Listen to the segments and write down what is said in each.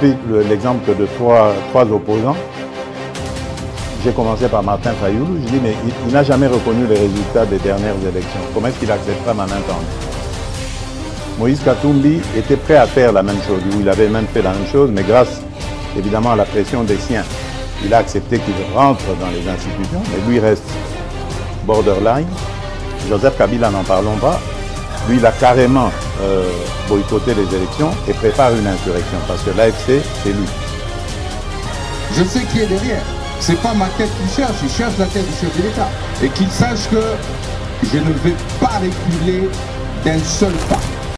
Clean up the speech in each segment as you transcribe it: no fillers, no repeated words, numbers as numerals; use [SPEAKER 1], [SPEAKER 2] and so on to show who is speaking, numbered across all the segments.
[SPEAKER 1] pris l'exemple de trois opposants. J'ai commencé par Martin Fayoulou. Je dis, mais il n'a jamais reconnu les résultats des dernières élections. Comment est-ce qu'il acceptera ma main tendue? Moïse Katumbi était prêt à faire la même chose. Il avait même fait la même chose, mais grâce évidemment à la pression des siens, il a accepté qu'il rentre dans les institutions, mais lui reste borderline. Joseph Kabila, n'en parlons pas. Lui, il a carrément boycotté les élections et prépare une insurrection, parce que l'AFC, c'est lui.
[SPEAKER 2] Je sais qui est derrière. C'est pas ma tête qu'il cherche, il cherche la tête du chef de l'État. Et qu'il sache que je ne vais pas reculer d'un seul pas.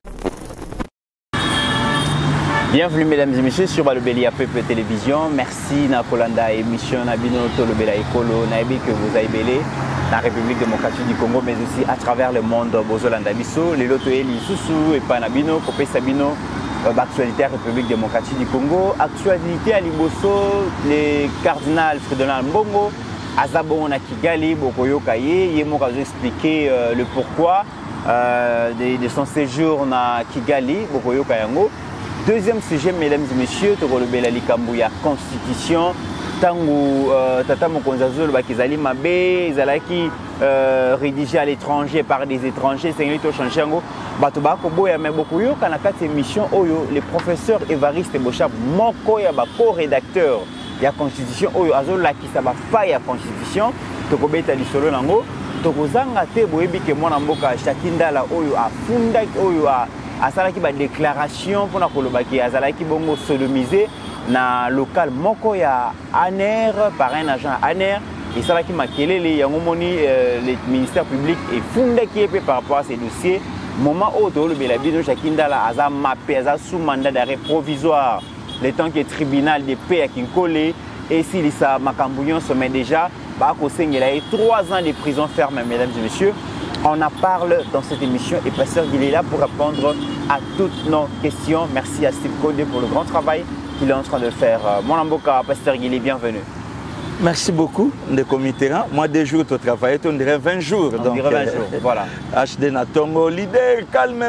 [SPEAKER 3] Bienvenue mesdames et messieurs sur Balobeli Peuple Télévision. Merci Nakolanda émission Nabino Tolobela Ekolo Naibi que vous avez belé dans la République démocratique du Congo, mais aussi à travers le monde. Bozolanda Bisso, les loto Eli Soussou et Panabino, Kopé Sabino, actualité République démocratique du Congo, actualité à Liboso, les cardinals Fridolin Mbongo, Azabon na Kigali, Bokoyo Kaye, Yemo a expliqué le pourquoi de son séjour na Kigali, Bokoyo Kayango. Deuxième sujet, mesdames et messieurs, Togolobela Likambouya Constitution. Tango Tata Mokonzazo, Bakizali Mabe, Zalaki rédigé à l'étranger par des étrangers, c'est un peu changé. Batoba Koboya, mais beaucoup yo, quand la émission, Oyo, le professeur Évariste Bocha, Mokoya, co-rédacteur de la Constitution, Oyo, Azola qui ça va faire la Constitution, Tokobeta Lisolo Nango, Tokozanga Te Boebi, que mon amboka, Chakindala, Oyo, a Fundak, Oyo, a Salaki, déclaration pour la Kolobaki, a Zalaki Bongo sodomisé. Na local moko ya ANER par un agent ANER et ça va qui makelele yangomoni le ministère public et fondé qui est par rapport à ces dossiers moment où le belabino Jakindala aza mappé aza sous mandat d'arrêt provisoire le temps que le tribunal de paix à Kinkole et si ça makambouillon se met déjà bah il a eu 3 ans de prison ferme mesdames et messieurs. On en parle dans cette émission et Pasteur Guillet est là pour répondre à toutes nos questions. Merci à Steve Codé pour le grand travail qu'il est en train de faire. Mon amboka, Pasteur Guillet, bienvenue.
[SPEAKER 4] Merci beaucoup, de Comitera. Moi, 2 jours, tu travailles, on dirait 20 jours.
[SPEAKER 3] On dirait 20 jours, voilà.
[SPEAKER 4] HD Natongo, leader, calme,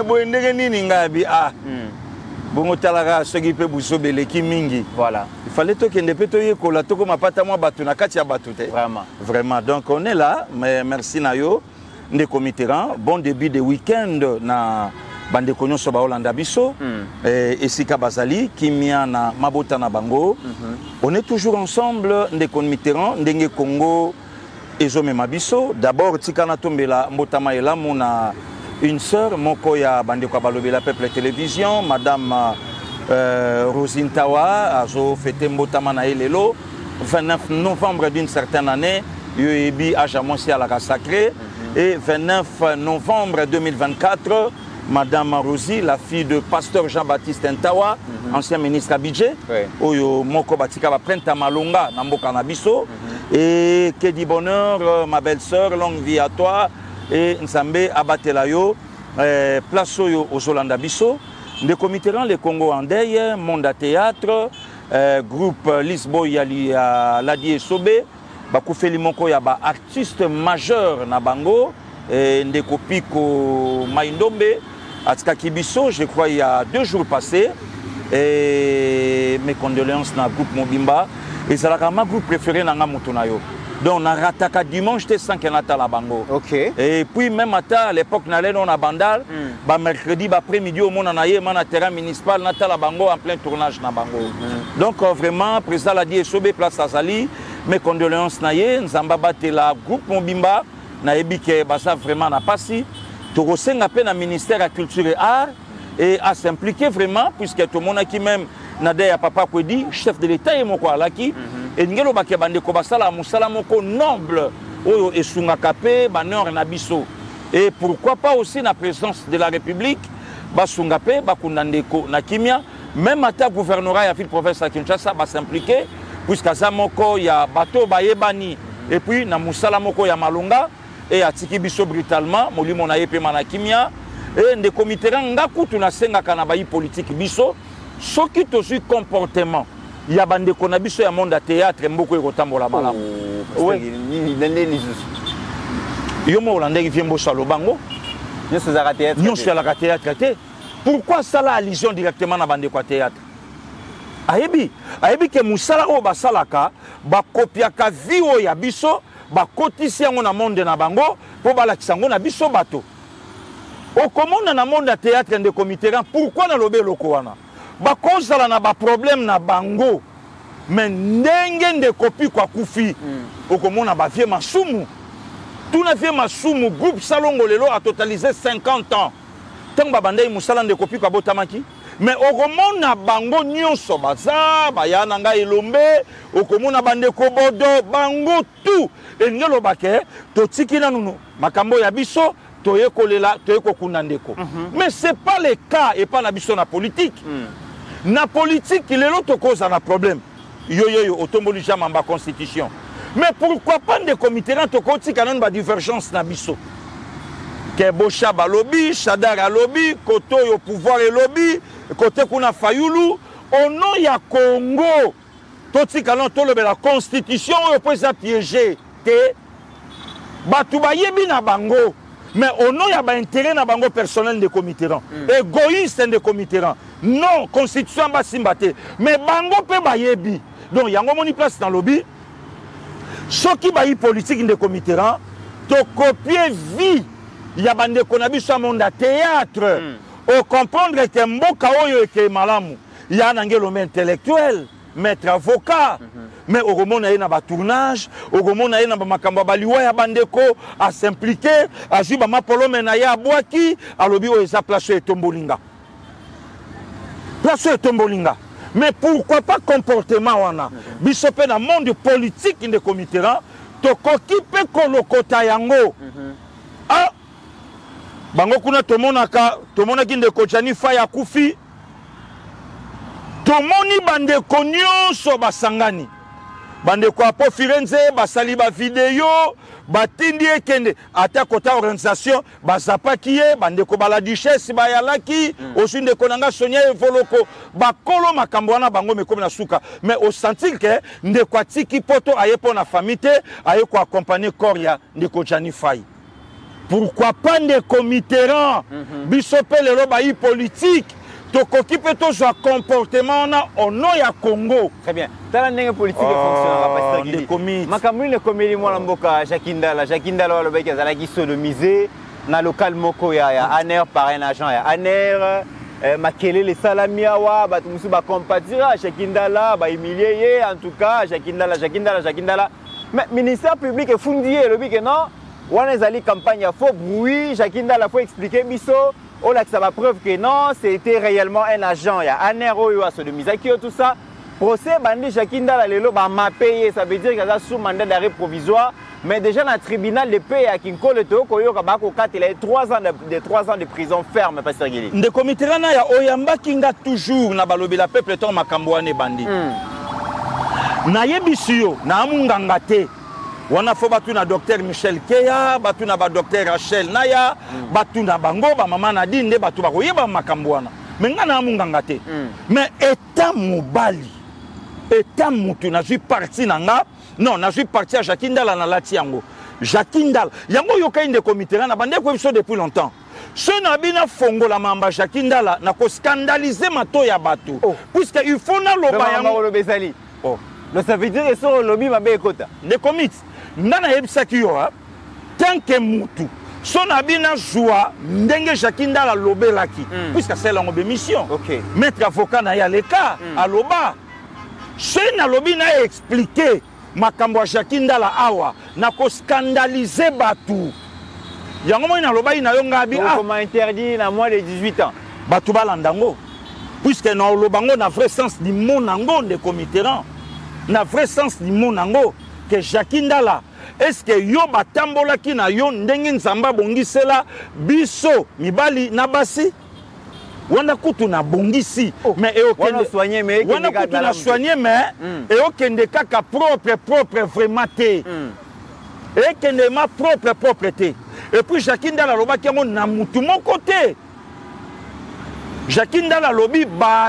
[SPEAKER 4] bon, talara, ce qui peut vous mingi.
[SPEAKER 3] Voilà.
[SPEAKER 4] Il fallait que ne peut pas la toko ma pata moi batuna katia batute.
[SPEAKER 3] Vraiment.
[SPEAKER 4] Vraiment. Donc on est là, mais merci Nayo, de Comitera. Bon début de week-end na bande konyo so ba Holanda biso et Sika Bazali Kimia na Mabota na Bango. On est toujours ensemble de Mitterrand ndenge Congo ezome mabiso. D'abord Tikana Tombela Mbotama ela mona une sœur moko ya bande ko balobela Peuple Télévision, madame Rosine Tawa azo fêté Mbotama na elelo 29 novembre d'une certaine année, Yoebi a jamonsi à la sacrée et 29 novembre 2024 Madame Rosie, la fille de pasteur Jean-Baptiste Ntawa, ancien ministre à budget, Oyo Moko Batika va prendre Malonga, Namboka Nabiso, et que dit bonheur, ma belle-sœur, longue vie à toi, et Nsambe Abatelayo, place aux Holanda Biso, de Comitterrand, le Congo en deuil, Monde à théâtre, groupe Lisbo Yali à Ladi Sobe, Bakoufeli Moko Yaba, artiste majeur Nabango, Ndeko Piko Maindombe, Atka Kibiso, je crois il y a 2 jours passés, et mes condoléances dans le groupe Mobimba, et c'est ma groupe préféré dans la Moutonayo. Donc on a rattaqué dimanche, sans qu'il y ait la bango. Et puis même à l'époque, on allait dans la bandale, mercredi après-midi, au monde, on a eu un terrain municipal, on a la bango en plein tournage dans la bango. Donc vraiment, président l'a dit, Sobe, place Azali, mes condoléances, nous avons battu le groupe Mobimba, nous avons vraiment passé. Tout à peine le ministère de la Culture et Art et à s'impliquer vraiment, puisque tout le monde qui même Nadeya Papa Kwedi, chef de l'État et mon quoi là qui et ngelo bakebande ko basala musala moko noble oyo esunga kapé banor na biso et pourquoi pas aussi la présence de la République basunga pe bakundandeko na kimia même ata gouvernorat ya ville province à Kinshasa va s'impliquer puisque ça moko ya bateau bayebani et puis na musala moko ya malonga et à tiki biso brutalement molimo na yepe manakimia et de Comitterrand ngakutu na senga kanabayi politique biso soki to su comportement ya bande kona biso ya monde à théâtre mboko ekotambola malamu
[SPEAKER 3] oui
[SPEAKER 4] yo mo hollandais qui vient bossa lobango
[SPEAKER 3] nous c'est à théâtre
[SPEAKER 4] nous c'est à la théâtre pourquoi ça la allusion directement na bande ko théâtre ayebi ke musala o basalaka bakopiaka vie o ya biso bakotisi yango na monde na bango po balakisa yango na biso bato okomona na monde ya théâtre ndeko Mitterrand pourquoi na lobe loko wana bakozala na baproblème na bango mais ndenge ndeko pi kwa kufi okomona bavie masumu tuna vie masumu groupe salongo lelo a totalisé 50 ans tant babandai musala ndeko pi kwa botamaki mais okomona bango nyonso baza baya na ngai elombe okomona bandeko bodo bango tout engelo bake totiki na nunu makambo ya biso toye kolela toye kokunda ndeko mais c'est pas le cas et pas na biso na politique na politique lelo tokoza na problème yo otomboli jamais ma constitution mais pourquoi pas ndeko Mitterrand tokoti kanani ba divergence na biso ke Bocha balobi Chadar alobi koto yo pouvoir elobi côté kuna Fayulu au nom ya Congo toti kanon tolobe la constitution yo peut ça piéger te batu bayebi na bango mais au nom ya ba intérêt na bango personnel de Mitterrand égoïste de Mitterrand non constitution ba simbate mais bango pe bayebi donc yango moni place dans lobby soki bayi politique de Mitterrand to copier vie ya bande konabi so monde théâtre au comprendre que mboka oyo ke malamu ya nangelo intellectuel maître avocat mais au komona ye na ba tournage au komona ye na ba makambo baliwa ya bandeko a s'impliquer a juba mapolome na ya bwaki alobi o eza place etombolinga mais pourquoi pas comportement wana biso pe na monde politique de Mitterrand to kokipe kolokota yango ah bango kuna tomonaki ndeko Tchani Faye akufi tomoni bandeko nyonso basangani bandeko apo Firenze basali ba video batindi ekende ata kota organisation bazapaki ye bandeko bala duchesse bayalaki osu ndeko nanga Sonia Evoloko bakolo makambo wana bango mekomi na suka mais au sentir que ndeko atiki poto aye po na famille aye ko accompagner corps ya ndeko Tchani Faye. Pourquoi pas ndeko Mitterrand biso pe lelo bayi politique tokoki pe tozwa comportement na ono ya Congo.
[SPEAKER 3] Très bien. Tala ndenge politique fonctionne
[SPEAKER 4] ndeko Mitterrand.
[SPEAKER 3] Makamuli le komeli mwana mboka Jacques Ndala walobeki azalaki sodomisé na local moko ya Aner par un agent ya Aner makelele salamia wa batu musu ba compatira Jacques Ndala ba humilier en tout cas Jacques Ndala mais ministère public est fundié lobi que non wana ezali campagne ya faux bruit Jacques Ndala faut expliquer biso on a que ça va preuve que non c'était réellement un agent ya Aner oyo a sodomisaki tout ça procès bandi Jacques Ndala lelo ba ma payé ça veut dire qu'il a sous mandat d'arrêt provisoire mais déjà dans le tribunal de paix à Kinkole to koyoka bako 4 il a 3 ans de prison ferme pasteur Gili
[SPEAKER 4] ndeko Mitterrand ya oyamba kinga toujours na balobi la peuple to makambo wane bandi na yebisiyo na amunganga te wana fo batu na docteur Michel Keya batu na ba docteur Rachel Naya batu na bango ba mama na dinde batu ba koyeba makambo wana menga na amunganga te mais état mobali état mutu na suis parti nanga non na suis parti à Jacques Ndala na lati yango Jacques Ndala yango yokai ndeko Mitterrand na bande ko biso depuis longtemps ce na bina fongo la mamba Jacques Ndala na ko scandaliser mato ya batu puisque il faut na loba yango
[SPEAKER 3] lo bezali le ça veut dire que sur lobby mabe ekota
[SPEAKER 4] de commit ndana yebisaki yo tant que mutu son abina joie ndenge Jacques Ndala lobelaki puisque c'est longue mission maître avocat na ya leka aloba c'est na lobby na expliquer makambo Jacques Ndala awa na ko scandaliser batu yango mo na loba ina yo ngabi
[SPEAKER 3] comment interdit na moins de 18 ans
[SPEAKER 4] batu balandango puisque na lobango na vrai sens du mot nango de Mitterrand na vrai sens du mot nango que Jacques Ndala est-ce que yo batambola ki na yo ndenge nzamba bongisela biso mibali na basi wana kutu na bongisi mais
[SPEAKER 3] wana soigner mais
[SPEAKER 4] wana kutu na soigner mais et okende kaka propre vraiment te et kende ma propre te et puis Jacques Ndala lobaki yango na mutu moko te Jacques Ndala lobi ba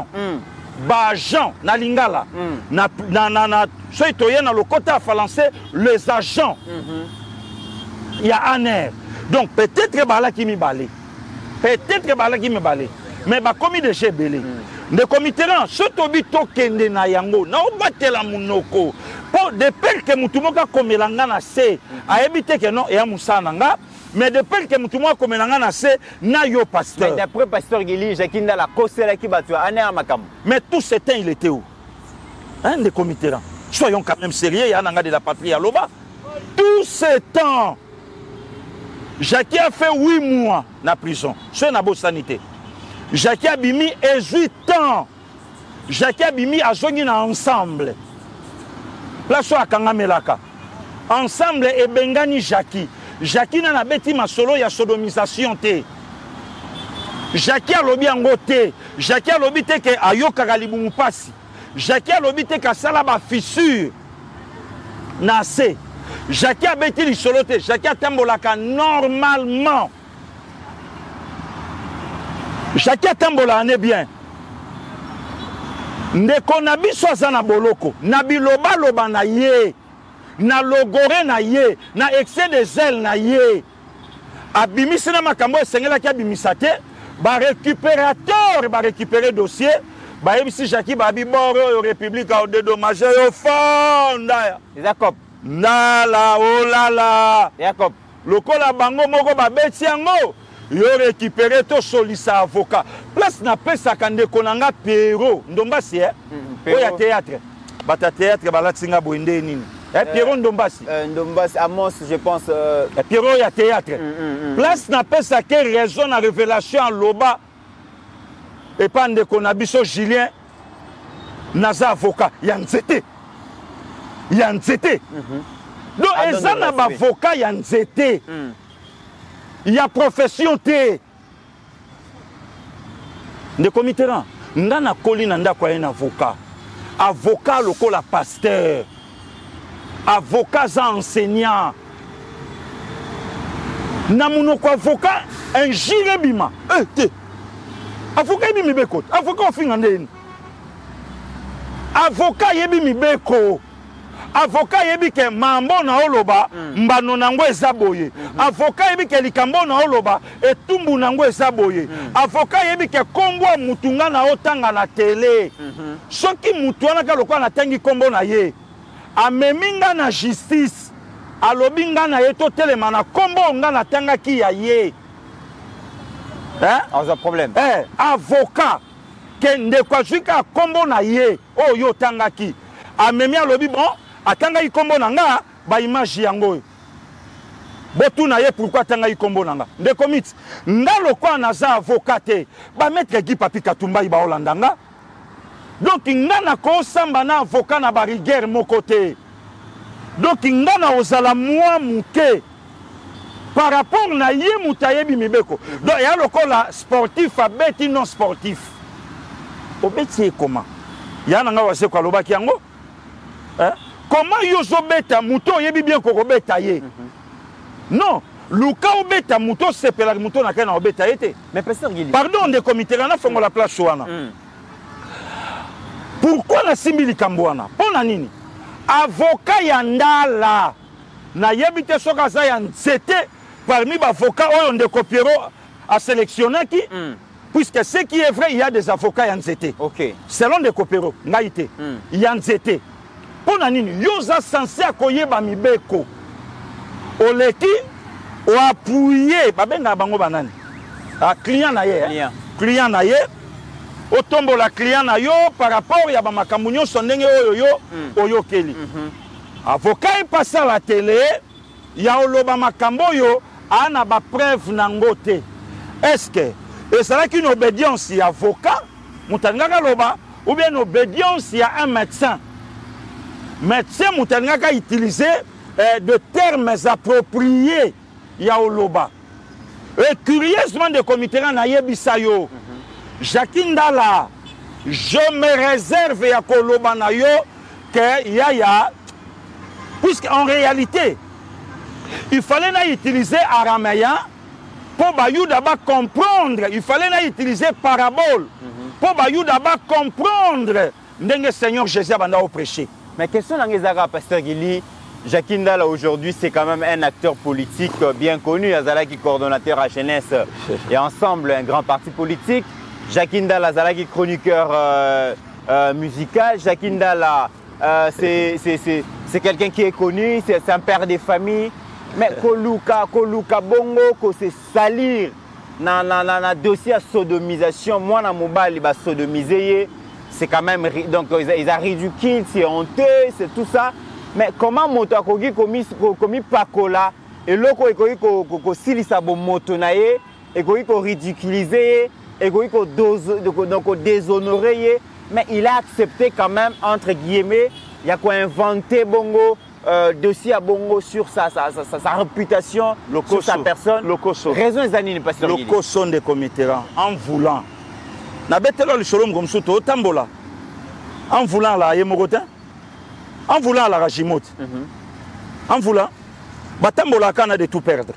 [SPEAKER 4] agent na lingala na so itoye na lokota français les agents il y a Aner donc peut-être balaki mi balé mais ba komi de chez belé ndeko Mitterrand so tobi tokende na yango na obatela munoko po de peur que mutu moko akomela nga na se ayebi te ke non eya mosala na nga mais de peur que mutu moko akomela nga na se na yo pasteur.
[SPEAKER 3] Mais d'après pasteur Guili Jacques Ndala koselaki bato ane ya makambo.
[SPEAKER 4] Mais tout ce temps il était où? Hein, ndeko Mitterrand, soyons quand même sérieux, ya nanga de la patrie à Loba. Tout ce temps Jacques a fait 8 mois na prison, c'est na bo sanité. Jacques a bimi 18 ans. Jacques a bimi a zongi na ensemble. Place à Kangamelaka. Ensemble et Bengani Jacques. Jacques na beti masolo ya sodomisation te. Jacques a lobi angote. Jacques a lobi te ke ayoka galibumu pasi. Jacques a lobi te ka sala ba fissure. Na se. Jacques a beti li solo te. Jacques a tambolaka normalement. Jacques a tambolane bien. Ndeko na biso aza na boloko. Na biloba loba na ye. Na logore na ye. Na excès de zèle na ye. Abimisi na makambo esengela ki abimisa te. Ba récupérateur ba récupérer dossier. Ba ebisi Jacques ba bi boro République a dédommagé au fonda.
[SPEAKER 3] Jacob.
[SPEAKER 4] Nala oh la la.
[SPEAKER 3] Jacob.
[SPEAKER 4] Lokola bango moko ba beti yango. Yo récupéré to solisa avocat. Place na pesa kande konanga Pierrot. Ndombasi Oya théâtre. Bata théâtre balatinga boende nini. Pierrot Ndombasi.
[SPEAKER 3] Ndombasi Amos je pense
[SPEAKER 4] Pierrot ya théâtre. Place na pesa ke raison na révélation en Loba. Et pas ndeko na biso Julien naza avocat ya nzete. Ya nzete. Donc eza na ba avocat ya nzete. Il y a profession te. Ndeko Mitterrand, ndana koli na ndako ya avocat. Avocat lokola pasteur. Avocat za enseignant. Na munoko avocat un jire bima. Te. Avocat yebi mibeko. Avocat ofinga ndeni. Avocat yebi mibeko. Avocat yebi ke mambo na oloba mbano nango ezaboye. Avocat yebi ke likambo na oloba etumbu nango ezaboye. Avocat yebi ke kombo mutunga na otanga na télé. Soki mutu wana ka lokwa na tangi kombo na ye. Ameminga na justice. Alobi nga na ye to telema na kombo nga na tanga ki ya ye. Hein?
[SPEAKER 3] Pas problème.
[SPEAKER 4] Avocat ke ndekwa zwika kombo na ye o yo tanga ki. Amemi alobi bon atanga ikombo nanga ba image yango botu na ye pourquoi atanga ikombo nanga ndeko miti ndalo kwa naza avocat te ba maître Guy Papi Katumba ba olandanga donc ngana ko samba na avocat na ba rigueur moko te donc ngana ozala moi muke par rapport na ye mutayebi mibeko donc ya lokola sportif abeti non sportif obeti comment ya nanga wase kwa lobaki yango comment yozo beta muto yebi bien ko beta ye non luka obeta muto sepela muto na kana obeta yete
[SPEAKER 3] mais pasteur Guili
[SPEAKER 4] pardon de comité na fongo la place wana pourquoi na simili kambwana pona nini avocat ya ndala na yebi te soka za ya nzete parmi ba avocat oyo ndeko Pierrot a sélectionné qui puisque ce qui est vrai il y a des avocats ya nzete
[SPEAKER 3] OK
[SPEAKER 4] selon ndeko Pierrot ngaite ya nzete pona nini yoza censé akoyeba mibeko oleki o appuyer babenga bango banani client na ye client na ye otombo la client na yo par rapport ya ba makambo nyonso ndenge oyo oyo keli avocat est passé à la télé ya oloba makambo yo ana ba preuve na ngote est-ce que et c'est là qu'une obédience ya avocat mutanga loba ou bien une obédience ya un médecin médecin mutanga utiliser de termes appropriés ya oloba et curieusement de comité na yebisa yo Jacques Ndala je me réserve ya koloba na yo que ya puisque en réalité il fallait na utiliser araméen pour bayuda ba comprendre il fallait na utiliser parabole pour bayuda ba comprendre ndenge Seigneur Jésus banda au prêcher.
[SPEAKER 3] Mais question d'Angezara, pasteur Guili, Jacques Ndala aujourd'hui c'est quand même un acteur politique bien connu, Azala qui est coordonnateur à jeunesse et ensemble un grand parti politique. Jacques Ndala Zalaki chroniqueur musical. Jacques Ndala c'est quelqu'un qui est connu, c'est un père de famille. Mais Koluka Bongo, c'est salir dans dossier à sodomisation. Moi, dans mon bal, il va sodomiser. C'est quand même. Donc, ils ont ridicule, c'est honteux, c'est tout ça. Mais comment moto a commis Pakola et l'autre a silisa bon moto nae et a ridiculisé et a déshonoré. Mais il a accepté quand même, entre guillemets, il y a quoi inventé Bongo. Dossier à Bongo sur sa réputation, sur sa personne. Raison des années, pas sûr.
[SPEAKER 4] Le cosson des comités en voulant. Na betelo le sholom comme soto tambola. En voulant la yemogotin. En voulant la rajimote. En voulant. Batambola kana de tout perdre.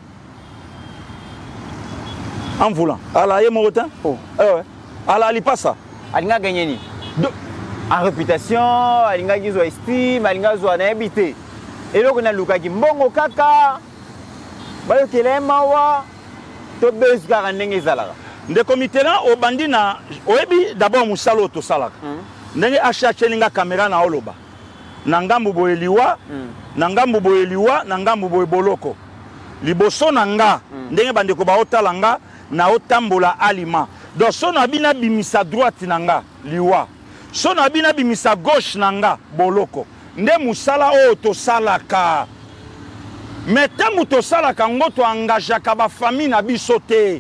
[SPEAKER 4] En voulant. À la yemogotin. Oh. Ouais. À la lipasa.
[SPEAKER 3] Alinga gagné ni. En réputation, alinga gizo estime, alinga zo anabité. Et là, on a Luka qui mbongo kaka, bayo kele mawa, to bez garandenge zala.
[SPEAKER 4] Nde comité là au bandina, oebi d'abord musalo to salaka. Ndenge achache linga caméra na oloba. Nangambu boeliwa, nangambu boeliwa, nangambu boeboloko. Liboso nanga, ndenge bandeko ba otalanga na otambola alima. Donc son abina bimisa droite nanga, liwa. Son abina bimisa gauche nanga, boloko. Nde musala o to salaka. Mais tant to salaka ngoto engagaka ba famille na biso te.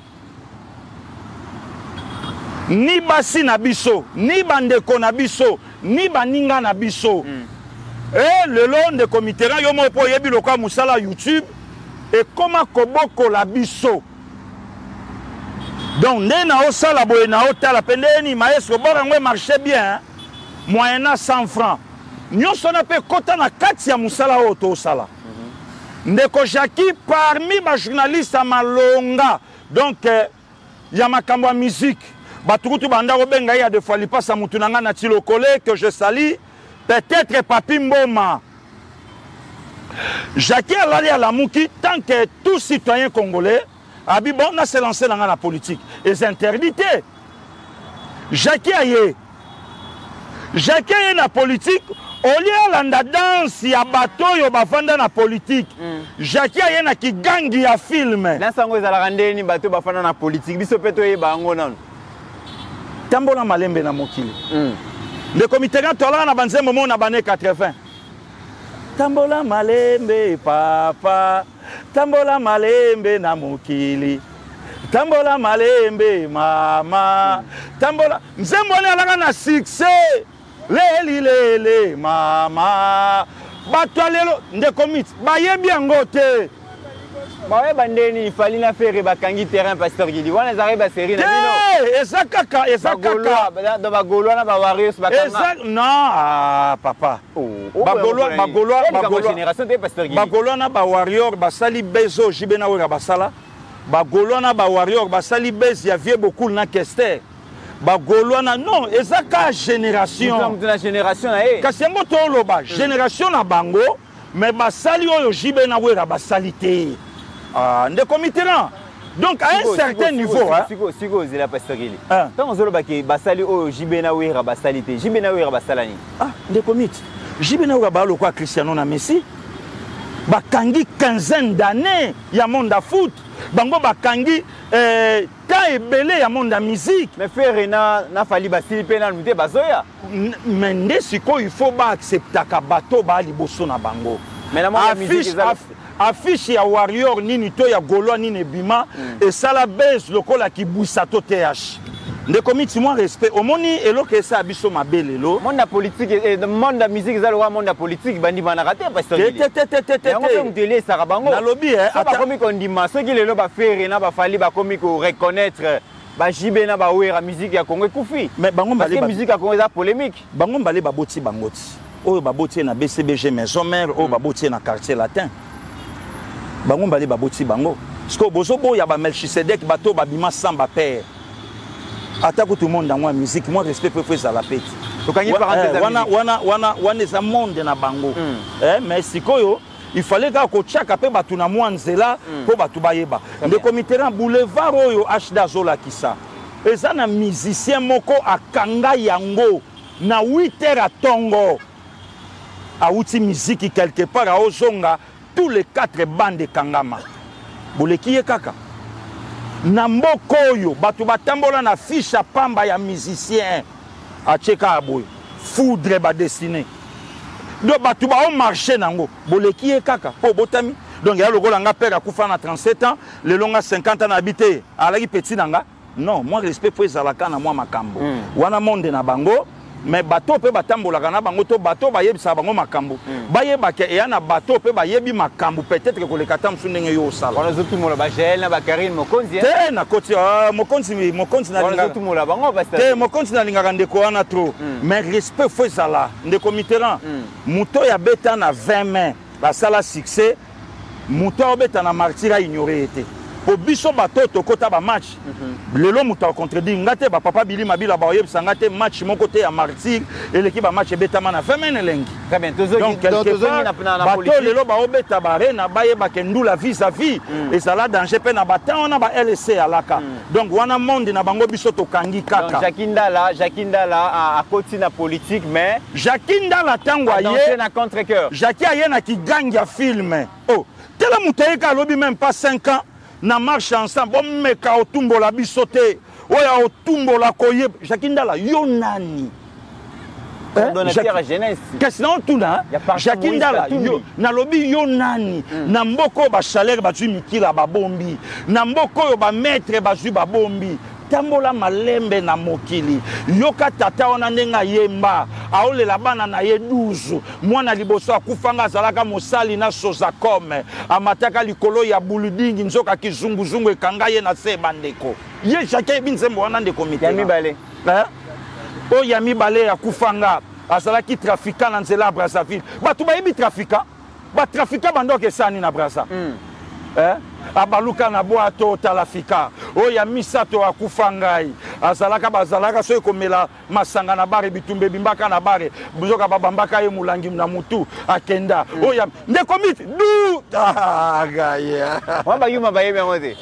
[SPEAKER 4] Ni basi na biso, ni bandeko na biso, ni baninga na biso. Et le long de comité yo mo po yebi loka musala YouTube et comment koboko la biso. Donc né na osala boye na otala pendeni maestro borango marché bien. Moyennant 100 francs. Nous sommes peu content na kati ya musala oto sala. Ndeko Jackie parmi les journalistes à Malonga. Donc il y a ma cambo musique. Batukutu banda robenga ya de fois li passe à mutunanga na tilokole que je salue. Peut-être Papi Mboma. Jackie a allé à la mouki tant que tout citoyen congolais a dit bon, on a se lancé dans la politique. Et c'est interdit. Jackie a yé. Jackie a la politique. Au lieu de la danse, il y a bateau, il y a bafanda na politique. Jackie a yé qui gangi à film.
[SPEAKER 3] L'ensemble de la randée ni bateau bafanda na politique. Biso peto yé bango nan.
[SPEAKER 4] Tambola malembe na mokili. Le comité quand on a avancé moment on a bané 80. Tambola malembe papa. Tambola malembe na mokili. Tambola malembe mama. Tambola nzembone alanga na succès. Leli lele mama. Batwalelo nde commit. Bayebi ngote.
[SPEAKER 3] Bawe bandeni il fallait na faire bakangi terrain pasteur Gidi. Wana zare ba série na bino.
[SPEAKER 4] Ezakaka.
[SPEAKER 3] Dans ba Gaulois na ba Warriors bakanga.
[SPEAKER 4] Non papa. Bagolois
[SPEAKER 3] génération de pasteur Gidi.
[SPEAKER 4] Bagolois na ba Warriors basali bezo jibena wera basala. Bagolois na ba Warriors basali bez y avait beaucoup na Kester. Bagolois na non ezaka génération.
[SPEAKER 3] Nous sommes de la génération na e.
[SPEAKER 4] Kasengo to loba génération na bango mais basali oyo jibena wera basalite. Des comités là. Donc à un certain niveau,
[SPEAKER 3] Sigo zela pasteur Gili. Tant on zolo ki basali o jibena wera basalite. Jibena wera basalani.
[SPEAKER 4] Des comités. Jibena wera ba lo kwa Cristiano na Messi. Bakangi quinzaine d'années ya monde à foot. Bango bakangi ta ebele ya monde à musique.
[SPEAKER 3] Mais faire na fali basili pe na mute bazoya.
[SPEAKER 4] Mais ndesiko il faut ba accepter ka bato ba liboso na bango.
[SPEAKER 3] Mais la monde musique
[SPEAKER 4] affiche ya Warrior nini to ya Gaulois nini bima et ça la baisse lokola ki busato TH. Nde komiti moi respect omoni eloke ça biso mabele lo.
[SPEAKER 3] Monde politique et monde de musique za lo monde politique bandi bana raté pasteur. On télé ça bango.
[SPEAKER 4] Na lobby
[SPEAKER 3] ça ba komi ko ndima ceux qui le ba faire na ba fali ba komi ko reconnaître ba jibe na ba wera musique ya Congo kufi.
[SPEAKER 4] Mais bango balé
[SPEAKER 3] ba musique ya Congo za polémique.
[SPEAKER 4] Bango balé ba boti bangoti. Oyo ba boti na BCBG maison mère oyo ba boti na quartier latin. Bango balé ba boti bango. Parce que bozo bo ya ba Melchisedek bato ba bima samba père. Attaque tout le monde dans la musique, moi respect peu à la pète. Wana eza monde na bango. Mais sikoyo il fallait que chaka pe batu na mwanzela po batu bayeba. Le comité en boulevard oyo Hda Zola kisa. eza na musicien moko akanga yango na 8h à tongo auti musique quelque part à ozonga tous les 4 bandes de kangama boleki ye kaka na mboko oyo bato batambola na fiche pamba ya musicien acheka aboy foudre ba destiné donc bato ba o marché nango boleki ye kaka po botami donc ya lokola nga père akufa na 37 ans le longa 50 ans habité alaki petit nanga non moi respect pour ezalaka na moi makambo wana monde na bango mais bateau pe batambolaka na bango to bateau bayebisa bango makambo bayebaka eya na bateau pe bayebi makambo peut-être que koleka tamsu ndenge yo osala
[SPEAKER 3] wana zotu mola ba Jael na ba Karine Mokonzi
[SPEAKER 4] te na koti mokonzi na
[SPEAKER 3] wana zotu mola bango pasteur
[SPEAKER 4] te mokonzi na lingaka ndeko wana trop mais respect faut ezala ndeko Mitterrand muto ya beta na 20 mains basala succès muto obeta na martyr ignoré été po biso bato tokota ba match lelo muta contredire ngate ba papa Bili Mabila ba oyebisa ngate match moko te ya martyr et l'équipe ba match betama na 20 mains lengi
[SPEAKER 3] très bien tozo
[SPEAKER 4] donc quelque part bato lelo ba obeta ba rena ba yeba ke ndula vis à vis et ça la danger pe na bata on a ba LC alaka donc wana monde na bango biso to kangi kaka
[SPEAKER 3] donc Jackie Ndala a koti na politique mais
[SPEAKER 4] Jackie Ndala tango aye
[SPEAKER 3] na contre cœur
[SPEAKER 4] Jackie aye na ki gangi film oh tela mutayeka lobi même pas 5 ans na marche ensemble bon meka otumbola bisote oya otumbola koye Jackie Ndala yo nani
[SPEAKER 3] donateur jeunesse
[SPEAKER 4] qu'est-ce non tout là Jackie Ndala yo na lobi yo nani na mboko ba salaire ba tu mikila ba bombi na mboko yo ba maître ba zu ba bombi tambola malembe na mokili yoka tata ona ndenga yemba aolela bana na ye 12 mwana liboso akufanga azalaka mosali na soza comme amataka likolo ya buludingi nzoka kizunguzungu ekanga ye na se bandeko ye chacun binzembo wana ndeko mite
[SPEAKER 3] ya mibale
[SPEAKER 4] o ya mibale akufanga azalaki trafiquant na nzela Brazzaville bato bayebi trafiquant bandoke sani na Brazza abaluka na boato talafika oya misato akufangai azalaka bazalaka so ekomela masanga na bare bitumbe bimbaka na bare buzoka babambaka ye mulangi na mutu akenda oya ndeko miti du gaya
[SPEAKER 3] wamba yuma bayebe ngote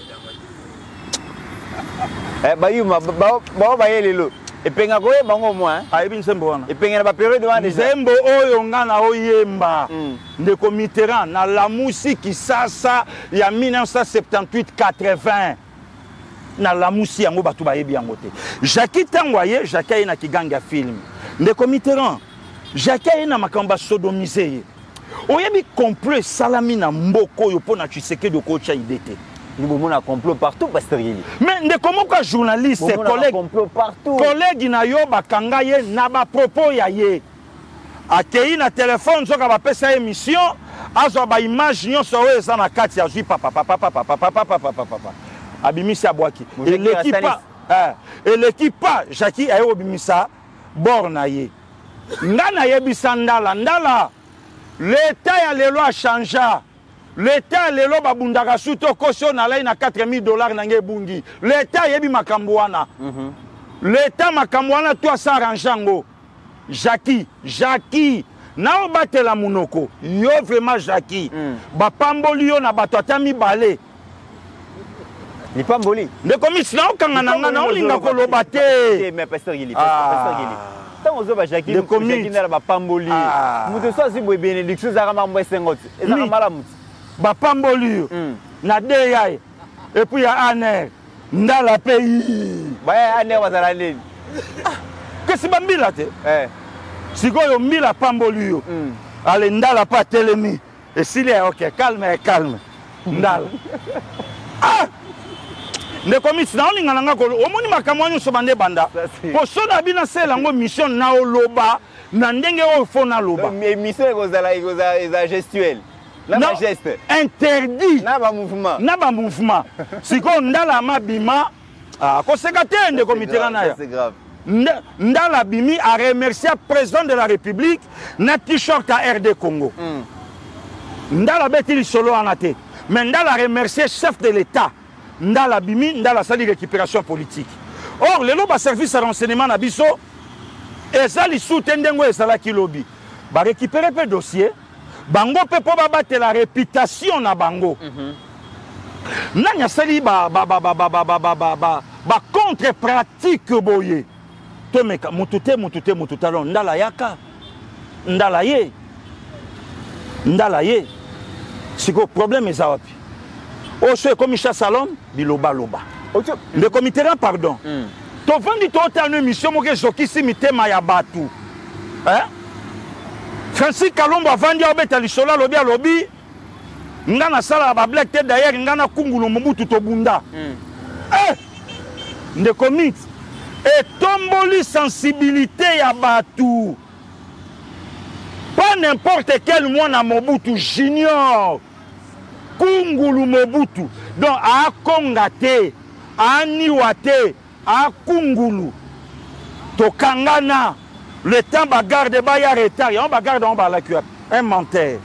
[SPEAKER 3] bayuma ba bayelelo epenga koye bango moi
[SPEAKER 4] ayebi nsembo wana
[SPEAKER 3] epenga na ba période wana
[SPEAKER 4] nsembo oyo ngana oyemba ndeko Mitterrand na lamusi kisasa ya 1978-80 na lamusi yango batu bayebi yango te Jackie Tangwaye Jackie aye na kiganga film ndeko Mitterrand Jackie aye na makamba sodomize ye oyebi complot salami na mboko oyo pona Tshisekedi okocha idete
[SPEAKER 3] il y a un complot partout, Pasteur Yeli.
[SPEAKER 4] Mais comment un journaliste, collègue na yo bakanga ye na ba propos ya ye. Akei na téléphone zoka ba pesa émission, azo ba image nyonso oyo eza na kati ya zui papa. Abimisa Bwaki. Et l'équipe Jackie ayo bimisa borna ye. Ngana yebisa Ndala. L'état ya lelo a changé. L'État lelo babundaka suto koso na lai na $4,000 na nge bungi. L'État yebi makambuana. L'État makambuana toi sa ranjango. Jackie. Na obatela munoko. Yo vraiment Jackie. Ba pamboli yo na bato atami bale.
[SPEAKER 3] Ni pamboli.
[SPEAKER 4] Ne komis na okanga nanga na olinga koloba te.
[SPEAKER 3] Mais Pasteur Gili. Tant aux autres Jackie na ba pamboli. Muto so si boy bénédiction za kama mbo sengote. Eza kama la muti.
[SPEAKER 4] Bapamboli na deyai et puis ya aner ndala pays
[SPEAKER 3] baya aner wazala nini
[SPEAKER 4] kesi bambila te sikoyo mbila pamboli yo ale ndala pa telemi esili ya ok calme ndala ndeko misi na olinga nanga kolo omoni makambo nyonso bande banda po so na bina sela ngo mission na oloba na ndenge oyo fo na loba
[SPEAKER 3] mission eza gestuelle la geste
[SPEAKER 4] interdit
[SPEAKER 3] na ba mouvement
[SPEAKER 4] siko ndala mabima koseka te ndeko Mitterrand na
[SPEAKER 3] c'est grave
[SPEAKER 4] ndala bimi a remercié le président de la République na t-shirt à RD Congo ndala beti solo anate mais ndala a remercié chef de l'État ndala bimi ndala sali récupération politique or lelo ba service de renseignement na biso ezali soutendengo ezala kilobi ba récupérer pe dossier bango pe po babate la réputation na bango nani asali ba contre-pratique boye tomeka mutu te alors ndala yaka ndala ye siko problème eza wapi oso ekomi chasse à l'homme biloba le comité pardon tovandi tootana émission moko ezokisi mitema ya bato Francis Kalombo avandi abeta lisolo alobi nga nasala ba black te d'ailleurs nga na kungulu Mobutu tobunda ndeko mit etomboli sensibilité ya bato pas n'importe quel mwana Mobutu junior kungulu Mobutu donc akonga te aniwa te akungulu tokangana le temps bagarde baya retard ya bagarde on bala kuap un menteur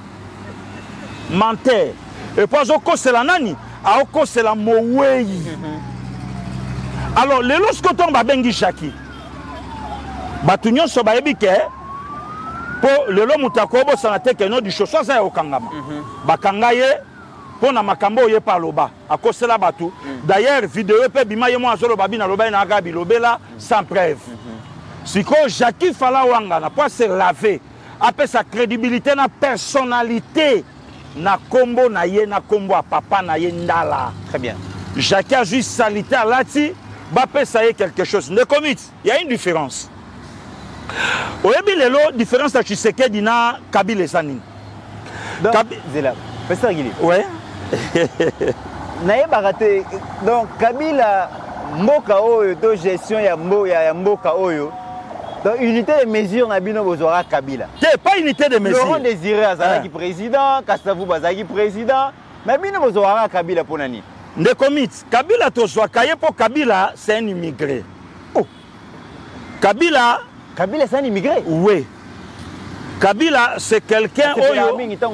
[SPEAKER 4] et puis okosela nani aokosela mowei alors lelo skoto babengi Jackie batu nyonso bayebi ke po lelo mutako bosana te ke no du choso za okangama bakanga ye po na makambo ye paloba akosela batu d'ailleurs vidéo pe bima ye mo azolo babina loba na gabi lobela sans preuve siko Jackie fala wangana po se laver après sa crédibilité na personnalité na kombo na ye na kombo a papa na ye ndala.
[SPEAKER 3] Très bien.
[SPEAKER 4] Jackie a juste salité à lati bape ça y est quelque chose ne commit il y a une différence oyebi lelo différence à Tshisekedi na Kabila Sanine
[SPEAKER 3] donc Zela Pasteur Gili
[SPEAKER 4] ouais
[SPEAKER 3] naye baraté donc Kabila mboka oyo do gestion ya mboka oyo donc unité de mesure na bino bozora Kabila
[SPEAKER 4] pas unité de mesure
[SPEAKER 3] Laurent Désiré Azalaki président Kassavou Bazaki président mais bino bozora Kabila pour nani
[SPEAKER 4] de commit Kabila tozwa kaye pour Kabila c'est un immigré Kabila
[SPEAKER 3] c'est un immigré
[SPEAKER 4] oui Kabila c'est quelqu'un oyo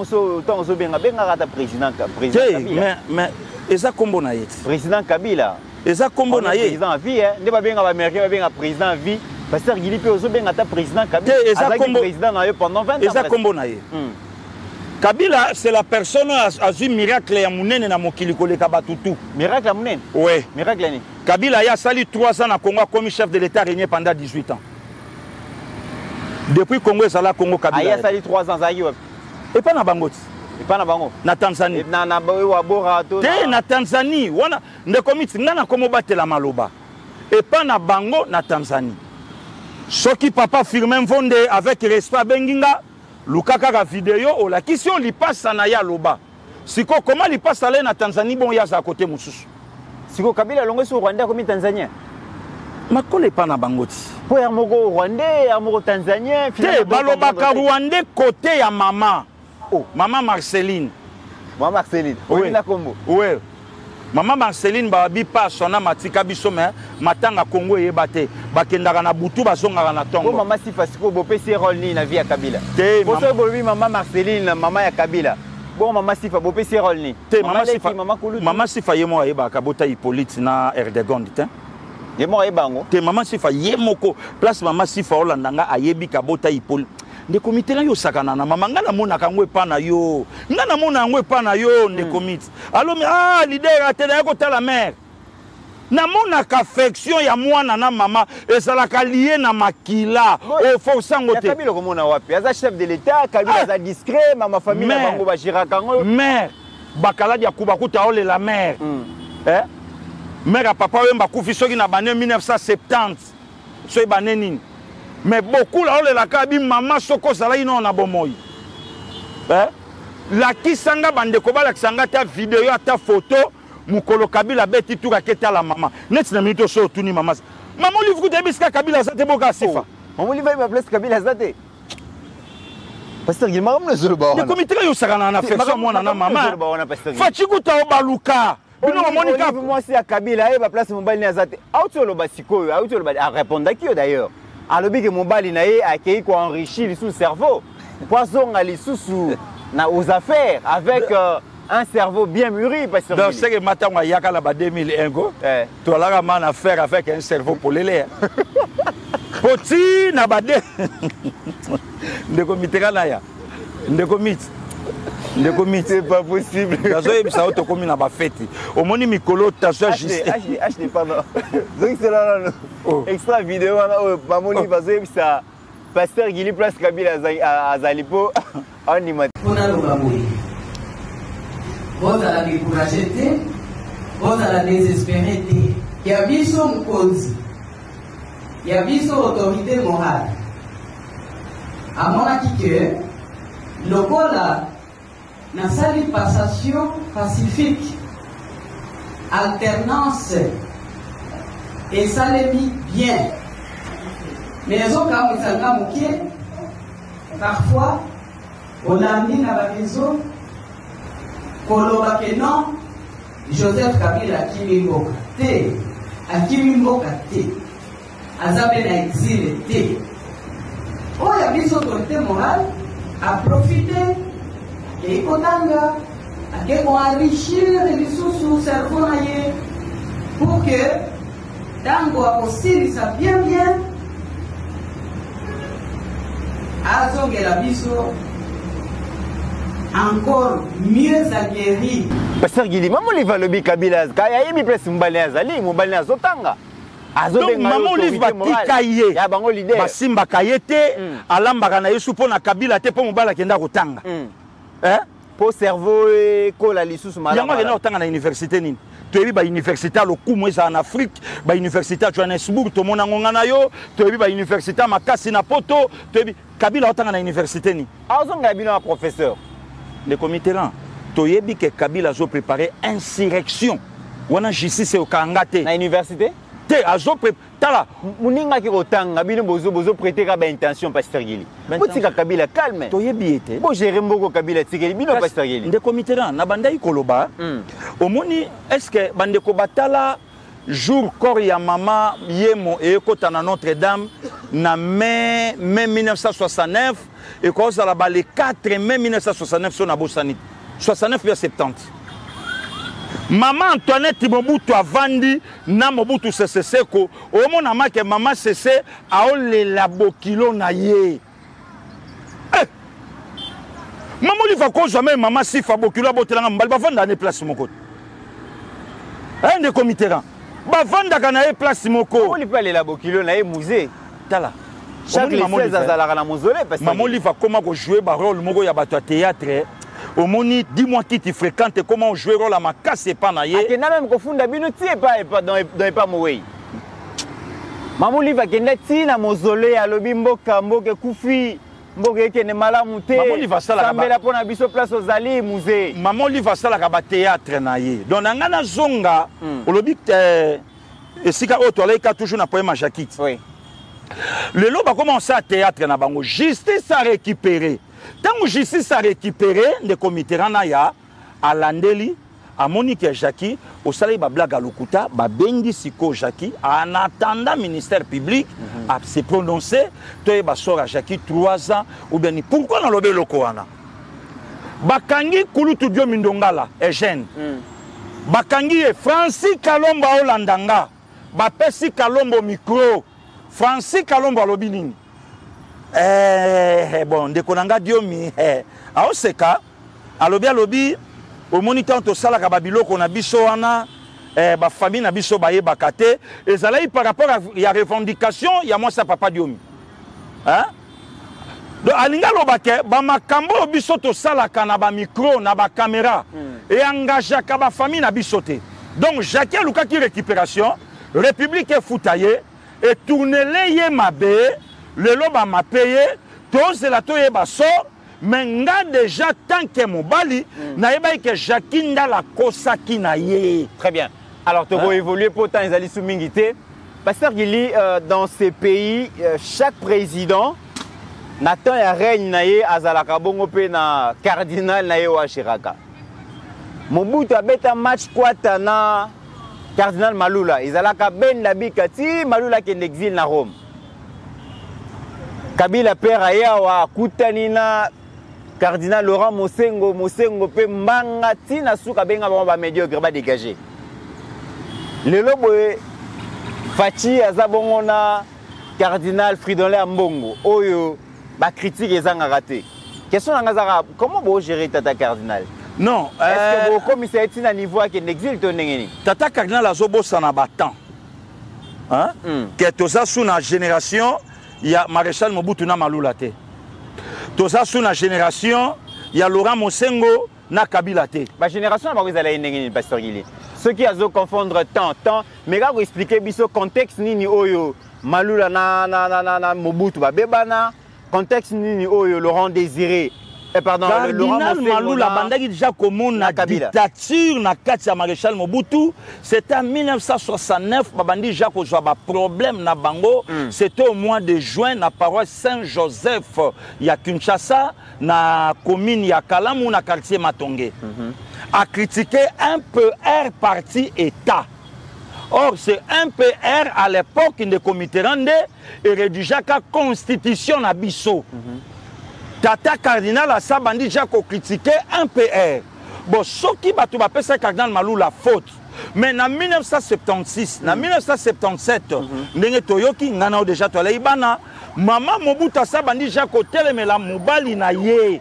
[SPEAKER 4] mais eza kombo na ye
[SPEAKER 3] président Kabila
[SPEAKER 4] eza kombo na ye
[SPEAKER 3] président à vie ne ba benga ba américain ba président à vie Pasteur Gili pe ozo benga ta président Kabila azaki président na yo pendant 20 ans
[SPEAKER 4] eza kombo na ye Kabila c'est la personne a vu miracle ya munene na mokili koleka batutu
[SPEAKER 3] miracle ya munene
[SPEAKER 4] oui
[SPEAKER 3] miracle ni
[SPEAKER 4] Kabila ya sali 3 ans na Congo comme chef de l'état régné pendant 18 ans depuis Congo ça la Congo Kabila
[SPEAKER 3] aya sali 3 ans zayi
[SPEAKER 4] et pas na bangoti
[SPEAKER 3] et pas na bango
[SPEAKER 4] na Tanzanie
[SPEAKER 3] na wa borato
[SPEAKER 4] te na Tanzanie wana ndekomiti ngana komo batela maloba et pas na bango na Tanzanie soki papa Firmin Mvonde avec respect benginga lukaka ka vidéo ola kisi on li passe na ya loba siko comment li passe aller na Tanzanie bon ya za côté mususu
[SPEAKER 3] siko Kabila longo sur Rwanda comme Tanzania
[SPEAKER 4] makole pas na bangoti
[SPEAKER 3] po ya moko Rwandais ya moko Tanzanien
[SPEAKER 4] te baloba ka Rwandais côté ya maman maman Marceline
[SPEAKER 3] oui na kombo
[SPEAKER 4] oui maman Marceline babi pas sona matika biso mais matanga Congo yebate bakendaka na butu bazongaka na tongo
[SPEAKER 3] maman Sifa siko bopesi rôle ni na vie ya Kabila
[SPEAKER 4] te
[SPEAKER 3] boso bolobi maman Marceline maman ya Kabila bon maman Sifa bopesi rôle ni
[SPEAKER 4] te maman Sifa yemo ayebaka bota Hippolyte na Erdogan te
[SPEAKER 3] yemo ayebango
[SPEAKER 4] te maman Sifa yemoko place maman Sifa olandanga ayebi ka bota Hippolyte nde komite na yo sakana na mama ngana mona kangwe pa na yo ngana mona ngwe pa na yo nde komite alo me leader atena ko tala mère na mona ka affection ya mwana na mama ezalaka lié na makila o força ngote
[SPEAKER 3] Kabila ko mona wapi aza chef de l'état Kabila aza discret mama famille na bango ba jiraka ngo
[SPEAKER 4] mère bakala dia kuba kuta ole la mère mère papa wemba kufi soki na bane 1970 so bane nini mais beaucoup là on la kabi maman soko sala ino na bomoyi la kisanga bande ko bala kisanga ta vidéo ta photo mukolo Kabila beti tuka keta la maman net na minute so tuni maman maman livre de biska Kabila zate boka sifa
[SPEAKER 3] maman livre ba place Kabila zate Pasteur Gilma le zolo ba
[SPEAKER 4] le comité yo sakana na affection mwana na maman fachikuta obaluka bino monika
[SPEAKER 3] moi c'est à Kabila e ba place mobile ni azate auto lo basiko auto lo ba répondre qui d'ailleurs alobi que mobali na ye accueilli ko enrichir sous cerveau poisson ali sous na aux affaires avec un cerveau bien mûri parce que
[SPEAKER 4] donc c'est que matin yaka la ba 2001 go to la man à faire avec un cerveau pour les poti na ba de comité kana ya de comité
[SPEAKER 3] C'est pas possible.
[SPEAKER 4] Ça auto comme na ba fête. Au moni mikolo tasha juste.
[SPEAKER 3] Acheter pardon. Donc c'est là extra vidéo na mamoni bazo ça pasteur Gili place Kabila azalipo animateur.
[SPEAKER 5] On a le baboui. Vous allez décourager, vous allez désespérer. Il y a bien son cause. Il y a bien son autorité morale. À mon avis que le col a une salle passation pacifique, alternance, et ça les mis bien. Mais les autres, quand ils sont parfois, on a mis dans la maison, que non, Joseph Kabila Kimimboka, Akimimboka, Azabe na exil, oh, il y a mis son autorité morale à profiter et Kotanga, à enrichir les sous cerveau pour que, Tango a possible, ça bien, Azonge la biso encore mieux aguerri.
[SPEAKER 3] Pasteur Gili, maman li va lobi Kabila, kaya yemi presse mbali azali, mbali azotanga.
[SPEAKER 4] Donc maman li va tikaye.
[SPEAKER 3] Ya bango leader.
[SPEAKER 4] Basimba kayete, alambaka na yesu pona Kabila te po mbala kenda kotanga. Hein?
[SPEAKER 3] Po cerveau et kola lisusu malama.
[SPEAKER 4] Yango kenda kotanga na université nini? Tu ba université à Lokumu en Afrique, ba université à Johannesburg, to mona ngona yo, tu ba université à Makasi na Poto, tu Kabila otanga na université ni.
[SPEAKER 3] Azonga bino professeur.
[SPEAKER 4] Le comité là, tu yebi que Kabila zo préparer insurrection. Wana justice au Kangate.
[SPEAKER 3] Na université?
[SPEAKER 4] Te azo tala
[SPEAKER 3] muninga ki otanga bino bozo prêter ka ba intention pasteur Gili. Botika Kabila calme.
[SPEAKER 4] To yebi ete.
[SPEAKER 3] Bo gérer mboko Kabila tikeli bino pasteur Gili.
[SPEAKER 4] Le comité là na banda ikoloba. Omoni est-ce que bande ko batala jour corps ya maman yemo et kota na Notre-Dame na mai 1969 et cause à la le 4 mai 1969 sur na Bossanit 69 puis 70. Maman Antoinette Mobutu avandi na Mobutu Sese Seko omona make maman Sese aole la bokilo na ye. Maman li va ko jamais maman sifa bokilo botelanga mbali bavanda na place moko. Un des comités là. Bavanda kana e place moko.
[SPEAKER 3] On li peut aller la bokilo na e musée.
[SPEAKER 4] Tala.
[SPEAKER 3] Chaque les 16 azalaka na mausolée parce que
[SPEAKER 4] maman li va comment jouer ba rôle moko ya bato théâtre. Au moni, dis-moi qui tu fréquentes et comment jouer rôle à ma casse et pas naïe.
[SPEAKER 3] Et même qu'on fonde bino tie pas dans pas moué. Maman li va kenda ti na mausolée à lobimbo kambo ke kufi mboke ke ne malamu te.
[SPEAKER 4] Maman li va ça la
[SPEAKER 3] kambela pona biso place aux allées musée.
[SPEAKER 4] Maman li va ça la ba théâtre naïe. Donc ngana zonga au lobi et sika otoleka toujours na poème Jacquit.
[SPEAKER 3] Oui.
[SPEAKER 4] Le lot va commencer à théâtre na bango justice à récupérer. Tant que justice a récupéré les comités ranaya à Landeli, à Monique Jackie, au salaire ba blague à Lokuta, ba bendi siko Jackie, en attendant ministère public à se prononcer, toi ba sort à Jackie 3 ans ou bien pourquoi dans l'obé lokoana. Bakangi kulutu dio mindongala Eugène. Bakangi e Francis Kalomba Olandanga, ba pesi Kalombo micro, Francis Kalomba lobinini. Bon, de konanga diomi a oseka alobi au moniteur to sala ka babilo kona biso wana ba famille na biso baye bakate ezalai par rapport à ya revendication ya moi sa papa diomi hein donc alinga lobake ba makambo biso to sala kana ba micro na ba caméra et engagea ka ba famille na biso te donc Jacques Luka qui récupération République est foutaillé et tourner les yé mabe. Le loba m'a payé, tous la toye baso, mais nga déjà tant que mon bali, naïba que Jakinda la kosaki na ye.
[SPEAKER 3] Très bien. Alors, tu vas évoluer pour tant les soumingité. Pasteur Gili, dans ces pays, chaque président, Nathan ya règne naye azalaka bongo pe na cardinal naye wa Chiraka. Mobutu abeta match kwata na cardinal Malula, izalaka ben labika ti Malula qui est en exil na Rome. Kabila père ayawa kutanina cardinal Laurent Mosengo pe mbanga tina suka benga ba médiocre ba dégager. Lelo boye Fachi azabongo na cardinal Fridolin Mbongo oyo ba critique ezanga raté. Question Nangazara, comment vous gérez Tata Cardinal?
[SPEAKER 4] Non.
[SPEAKER 3] Est-ce que vous commissaire à un niveau qui n'existe pas?
[SPEAKER 4] Tata Cardinal a zobo sana batan. Hein? Que tout ça sous la génération, il y a Maréchal Mobutu na Malulate. Tout ça sous la génération, il y a Laurent Mosengo na Kabila te.
[SPEAKER 3] La génération n'a pas besoin d'aller pasteur Guili. Ceux qui ont confondre temps, mais quand vous expliquez le contexte ni oyo Malula na Mobutu ba bebana, contexte ni oyo Laurent Désiré. Pardon,
[SPEAKER 4] Cardinal Malula bandaki déjà comme na dictature na kati Maréchal Mobutu, c'était en 1969 babandi déjà ko zwa ba problème na bango, c'était au mois de juin na paroisse Saint-Joseph ya Kinshasa na commune ya Kalamu na quartier Matonge. A critiqué un PR parti État. Or, c'est un PR à l'époque de comité rende et rédigeait la constitution à Bissau. Tata Cardinal a ça bandi déjà critiqué un PR. Bon, ce qui va tout appeler ça Cardinal Malou la faute. Mais en 1976, en 1977, ndenge toyoki ngana déjà to ibana, maman Mobutu ça bandi déjà côté mais la mobali na ye.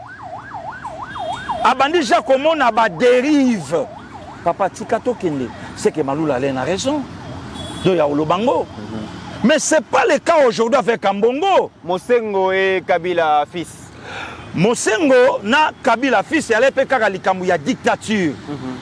[SPEAKER 4] Abandi déjà comment na ba dérive. Papa Tikato Kende, c'est que Malou la a raison. De Yaolo Bango. Mais ce n'est pas le cas aujourd'hui avec Kambongo.
[SPEAKER 3] Mosengo et Kabila fils.
[SPEAKER 4] Mosengo na Kabila fils et à l'époque il y a dictature.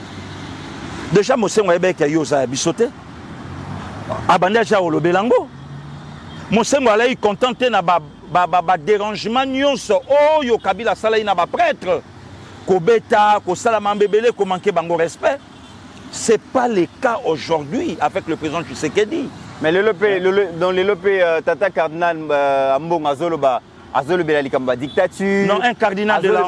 [SPEAKER 4] Déjà Mosengo est yosa bisoté. Abandi déjà au Belango. Mosengo allait contenté na ba dérangement nyonso oh yo Kabila sala na ba prêtre. Kobeta, ko salama mbebele, ko manquer bango respect. C'est pas le cas aujourd'hui avec le président Tshisekedi.
[SPEAKER 3] Mais dans le lopé Tata Cardinal Ambong Azoloba la likamba dictature.
[SPEAKER 4] Non, un cardinal de la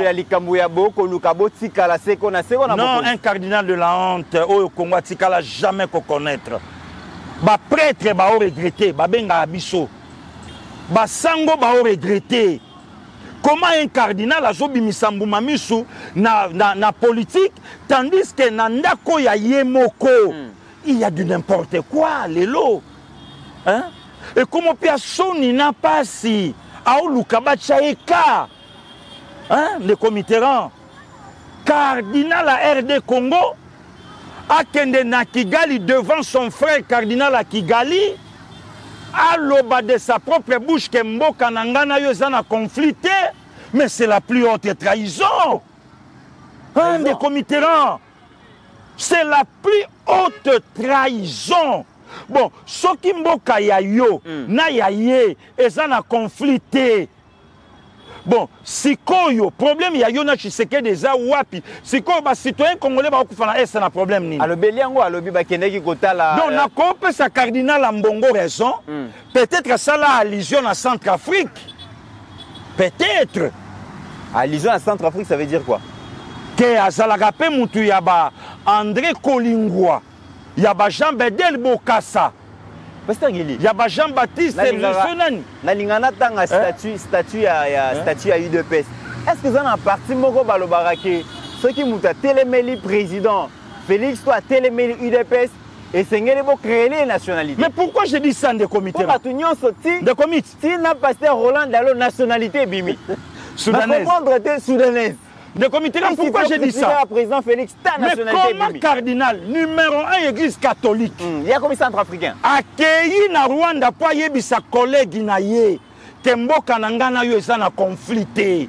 [SPEAKER 4] honte. Non, un cardinal de la honte au Congo tikala jamais qu'on connaître. Ba prêtre ba regretter, ba benga abiso. Ba sango ba regretter. Comment un cardinal a zobimisa mbuma misu na politique, tandis que nandako ya yemoko, il y a du n'importe quoi, les lots. Hein? Et comment personne n'a pas si, à Olukabachaeka, hein, le Comitérant, cardinal à RD Congo, a kende na Kigali devant son frère cardinal à Kigali, à l'oba de sa propre bouche que Mboka Nangana Yozana conflité, mais c'est la plus haute trahison. Hein, des comitérants. C'est la plus haute trahison. Bon, ce qui Mboka Yayo, na yaye, et ça na conflité. Bon, si koyo, problème yayo na chiseke des wapi. Si koyo, bah, citoyen congolais, bah, c'est un problème ni.
[SPEAKER 3] Alors, Beliango, alors, Bibakeneki Kotala.
[SPEAKER 4] Donc, na compé sa cardinal Ambongo raison. Peut-être ça la allusion à Centrafrique. Peut-être.
[SPEAKER 3] Allusion à Centrafrique, ça veut dire quoi?
[SPEAKER 4] Que Azalagape Moutou Yaba, André Kolingwa, Yaba Jean-Bedel Bokassa.
[SPEAKER 3] Pasteur Guili.
[SPEAKER 4] Yaba Jean-Baptiste Sonani.
[SPEAKER 3] Nalingana tanga statut à UDPS. Est-ce que vous avez un parti Moko Balobarake, ceux qui m'ont téléméli président, Félix soit téléméli UDPS et c'est pour créer les nationalités.
[SPEAKER 4] Mais pourquoi je dis ça en des comités?
[SPEAKER 3] Pourquoi tu n'y as sorti
[SPEAKER 4] des comités?
[SPEAKER 3] Si n'a pasteur Roland Dalo nationalité Bimi.
[SPEAKER 4] Soudanaise.
[SPEAKER 3] Soudanaise.
[SPEAKER 4] Des comités, pourquoi j'ai dit ça?
[SPEAKER 3] Président Félix, ta nationalité.
[SPEAKER 4] Mais comment cardinal numéro 1 église catholique?
[SPEAKER 3] Il y a comme centrafricain.
[SPEAKER 4] Accueilli na Rwanda pour y sa collègue naye. Temboka nangana yo eza na conflité.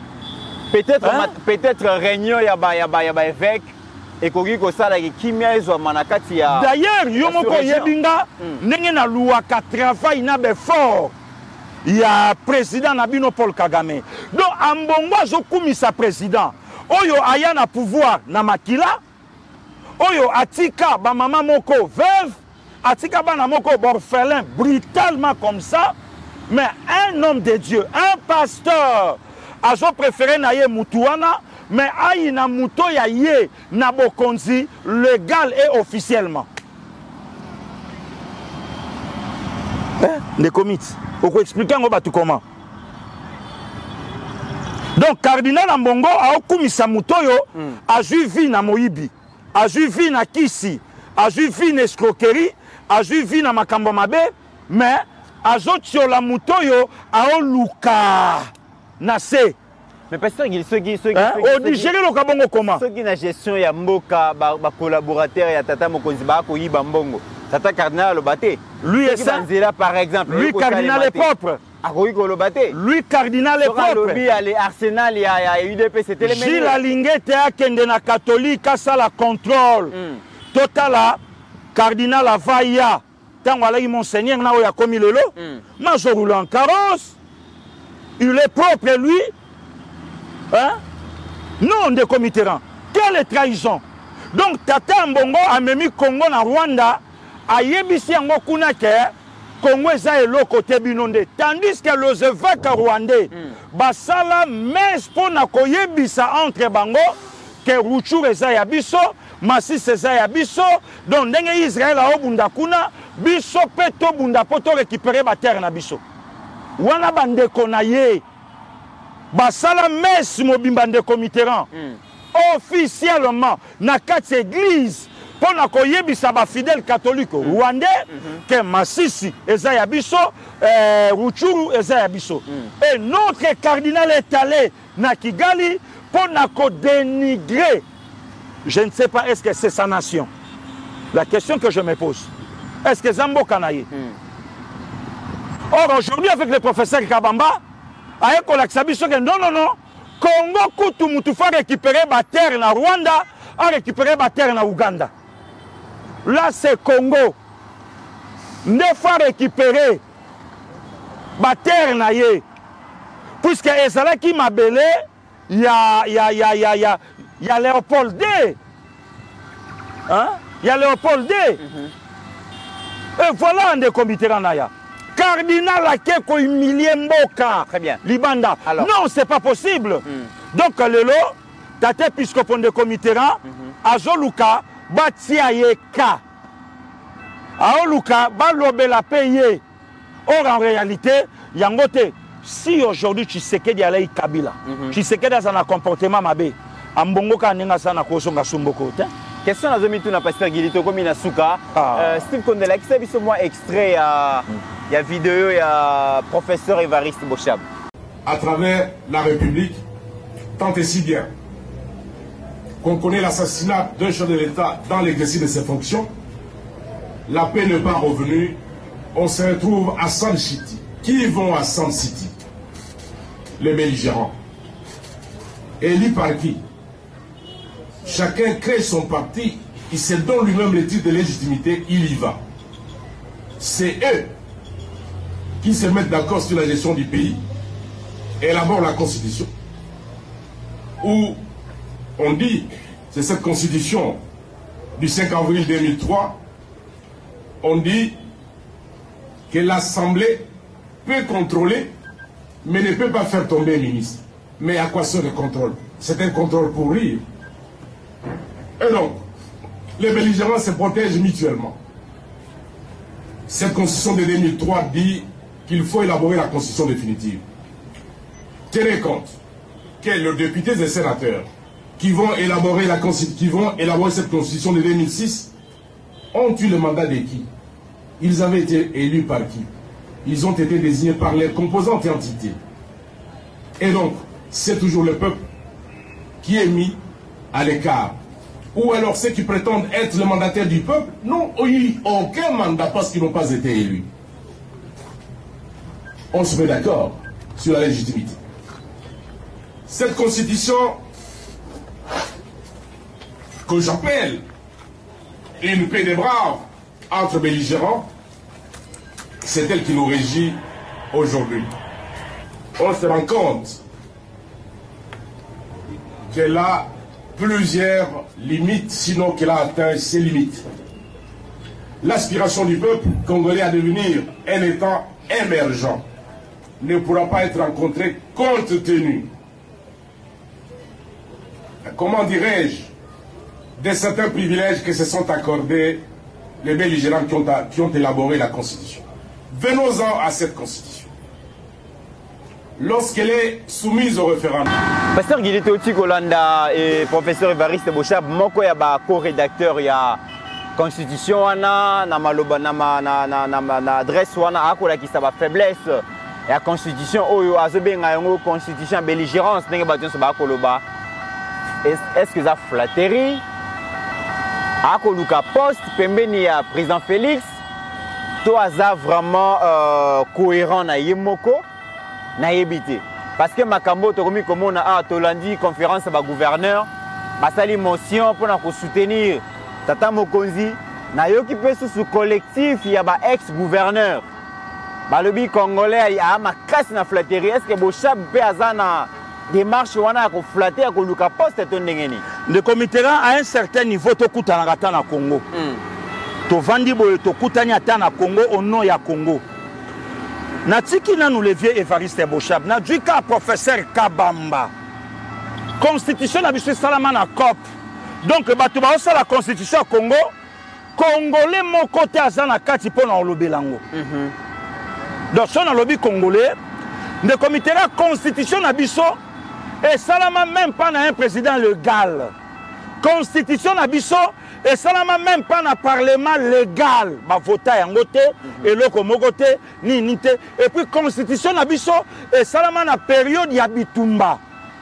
[SPEAKER 3] Peut-être réunion yaba évêque et kogi ko sala ki kimia ezo manakati ya.
[SPEAKER 4] D'ailleurs, yo moko yebinga ndenge na luaka travail na be fort. Il y a président Nabino Paul Kagame. Donc, Ambongo Zokumisa président. Oyo aya na pouvoir na makila. Oyo atika ba maman moko veuve. Atika ba na moko orphelin brutalement comme ça. Mais un homme de Dieu, un pasteur, azo préféré na ye mutuana. Mais aïe na muto ya ye na bokonzi légal et officiellement. Les comités. Pour expliquer comment. Donc, cardinal Ambongo a okumisa mutoyo a juivi na Moïbi, a juivi na Kisi, a juivi na escroquerie, a juivi na makambo mabe, mais a zotio la mutoyo a oluka na se.
[SPEAKER 3] Mais pasteur Gili, ceux qui
[SPEAKER 4] odigérer le kabongo comment?
[SPEAKER 3] Ceux qui na gestion ya mboka ba collaborateur ya tata mokonzi ba ko yiba mbongo. Tata cardinal Lobaté.
[SPEAKER 4] Lui et ça.
[SPEAKER 3] Par exemple.
[SPEAKER 4] Lui cardinal est propre.
[SPEAKER 3] Lui
[SPEAKER 4] cardinal est propre.
[SPEAKER 3] Lui Arsenal ya UDP c'était les mêmes.
[SPEAKER 4] Gilles Alingete a kende na catholique à ça la contrôle. Total cardinal Avaya. Tant voilà monseigneur na oya komi lelo. Ma je roule en carrosse. Il est propre lui. Hein? Non de Mitterrand. Quelle trahison. Donc Tata Mbongo a mis Congo na Rwanda. Ayebisi yango kuna ke Congo eza eloko te binonde. Tandis que les évêques rwandais basala mes pona koyebisa entre bango que Rutshuru eza ya biso, Masisi eza ya biso, donc ndenge Israël a obunda kuna biso pe to bunda po to récupérer ba terre na biso. Wana bandeko na ye basala mes mobimba ndeko Mitterrand officiellement na kati église pour na koyebisa ba fidèle catholique rwandais que Masisi eza ya biso, Rutshuru eza ya biso. Et notre cardinal est allé na Kigali pour na ko dénigrer. Je ne sais pas, est-ce que c'est sa nation? La question que je me pose. Est-ce que Zambo Kanaye? Or, aujourd'hui, avec le professeur Kabamba, avec Kolaksabiso, non, non, non, Congo Kutu Mutufa récupérer la terre na Rwanda, a récupéré la terre na Ouganda. Là, c'est Congo. Ne faut récupérer la terre na ye. Puisque Ezala qui m'a belé, il y a Léopold D. Hein? Il y a Léopold D. Et voilà un des comités Ranaya. Cardinal a quelque humilié Mboka.
[SPEAKER 3] Très bien.
[SPEAKER 4] Libanda. Alors. Non, c'est pas possible. Donc, Lelo, Tate Episcopon de Comitera, Azoluka, Batia Yeka. Aoluka, Balobe la payé. Or, en réalité, Yangote, si aujourd'hui tu sais qu'il y a l'Aïe Kabila, tu sais qu'il y a un comportement mabé, Ambongo Kaninga Sana Kosonga Sumboko.
[SPEAKER 3] Question à Zomitou na pasteur Gilito comme Inasuka. Steve Kondela, qui s'est moi extrait il y a vidéo, il y a professeur Évariste Bochab.
[SPEAKER 6] À travers la République, tant et si bien qu'on connaît l'assassinat d'un chef de l'État dans l'exercice de ses fonctions, la paix n'est pas revenue, on se retrouve à Sun City. Qui vont à Sun City? Les belligérants. Élus par qui? Chacun crée son parti, il se donne lui-même le titre de légitimité, il y va. C'est eux qui se mettent d'accord sur la gestion du pays, élaborent la constitution, où on dit, c'est cette constitution du 5 avril 2003, on dit que l'Assemblée peut contrôler, mais ne peut pas faire tomber un ministre. Mais à quoi sert le contrôle? C'est un contrôle pour rire. Et donc, les belligérants se protègent mutuellement. Cette constitution de 2003 dit qu'il faut élaborer la constitution définitive. Tenez compte que les députés et sénateurs qui vont élaborer cette constitution de 2006 ont eu le mandat de qui? Ils avaient été élus par qui? Ils ont été désignés par les composantes et entités. Et donc, c'est toujours le peuple qui est mis à l'écart. Ou alors ceux qui prétendent être le mandataire du peuple n'ont eu aucun mandat parce qu'ils n'ont pas été élus. On se met d'accord sur la légitimité. Cette constitution que j'appelle une paix des braves entre belligérants, c'est elle qui nous régit aujourd'hui. On se rend compte qu'elle a plusieurs limites, sinon qu'elle a atteint ses limites. L'aspiration du peuple congolais à devenir un État émergent ne pourra pas être rencontrée compte tenu, comment dirais-je, de certains privilèges que se sont accordés les belligérants qui ont élaboré la Constitution. Venons-en à cette Constitution. Lorsqu'elle est soumise au référendum.
[SPEAKER 3] Pasteur Gilito Tikolanda et professeur Évariste Bochab, moko ya ba co-rédacteur ya Constitution wana na maloba na adresse wana akola ki sa ba faiblesse la constitution oyo azobenga yango constitution belligérance ndenge bato nyonso bakoloba est-ce que ça flatterie akoluka poste pembeni ya président Félix to aza vraiment cohérent na ye moko na yebite parce que makambo tokomi komona tolandi conférence ba gouverneur basali motion pour na ko soutenir tata mokonzi na yoki pe sous collectif ya ba ex gouverneur balobi congolais a makasi na flatterie est-ce que Bochab pe azana démarche wana ko flatter ko luka poste to ndengeni
[SPEAKER 4] le comité à un certain niveau to kutana kata na Congo to vandi boye to kutani ata na Congo au nom ya Congo na tiki na nous levier Évariste Bochab na duka professeur Kabamba constitution na biso salama na COP donc bato ba osala la constitution ya Congo congolais mon côté azana kati pona olobelango donc son lobby congolais le comité la constitution na biso et salama même pas na un président légal constitution na biso et salama même pas na parlement légal ba vota yango te et loko moko te ni te et puis constitution na biso et salama na période ya bitumba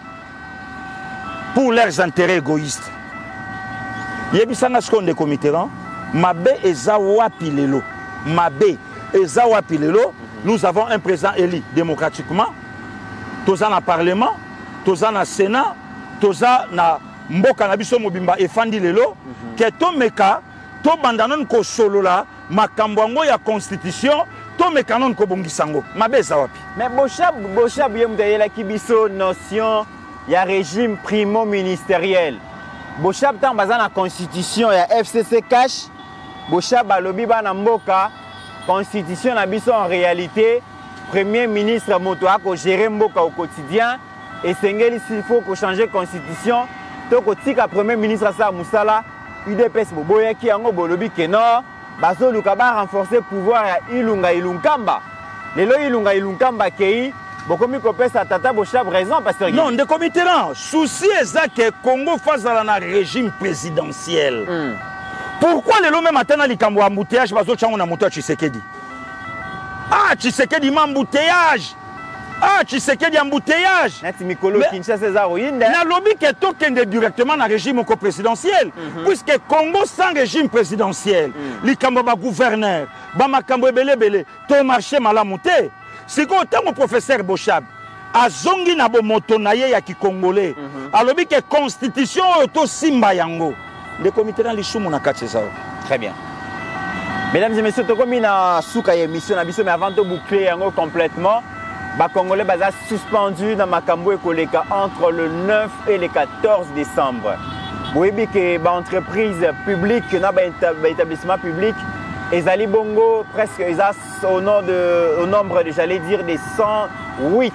[SPEAKER 4] pour leurs intérêts égoïstes yebisanga ce de comité mabe eza wapi lelo mabe eza wapi lelo. Nous avons un président élu démocratiquement. Tous en parlement, tous en Sénat, tous en Mboka Nabiso Mobimba et Fandi Lelo. Que to meka, to bandanon ko solo la, makambwango ya constitution, to mekanon ko bongisango. Mabeza wapi.
[SPEAKER 3] Mais Bochab yemdayela kibiso notion ya régime primo ministériel. Bochab tan bazana constitution ya FCC cash. Bochab alobi bana mboka. Constitution na biso en réalité premier ministre moto ako gérer mboka au quotidien et sengeli s'il faut ko changer constitution to ko tika premier ministre sa musala UDPS boboya ki yango bolobi ke non bazo luka ba renforcer pouvoir ya Ilunkamba lelo Ilunkamba kei bokomi ko pesa tata Bochab raison parce que
[SPEAKER 4] non de comité là souci exact que Congo face à la régime présidentiel. Pourquoi les lots même maintenant les cambo embouteillage bazo chango na moto Tshisekedi? Tshisekedi m'embouteillage. Tshisekedi embouteillage.
[SPEAKER 3] Nati mikolo Kinshasa za royinde.
[SPEAKER 4] Na lobby que tokende directement na régime présidentiel puisque Congo sans régime présidentiel, les cambo ba gouverneur, ba makambo belé to marché malamu te. Siko tango professeur Bochab azongi na bo moto na ye ya ki congolais. Alobi que constitution to simba yango. Le comité dans les choux mon akatse ça.
[SPEAKER 3] Très bien. Mesdames et messieurs, tokomi na souka émission na biso mais avant de boucler yango complètement, ba congolais baza suspendu dans makambo ekoleka entre le 9 et le 14 décembre. Boyebi que ba entreprise publique na ba établissement public ezali bongo presque au nombre de j'allais dire des 108.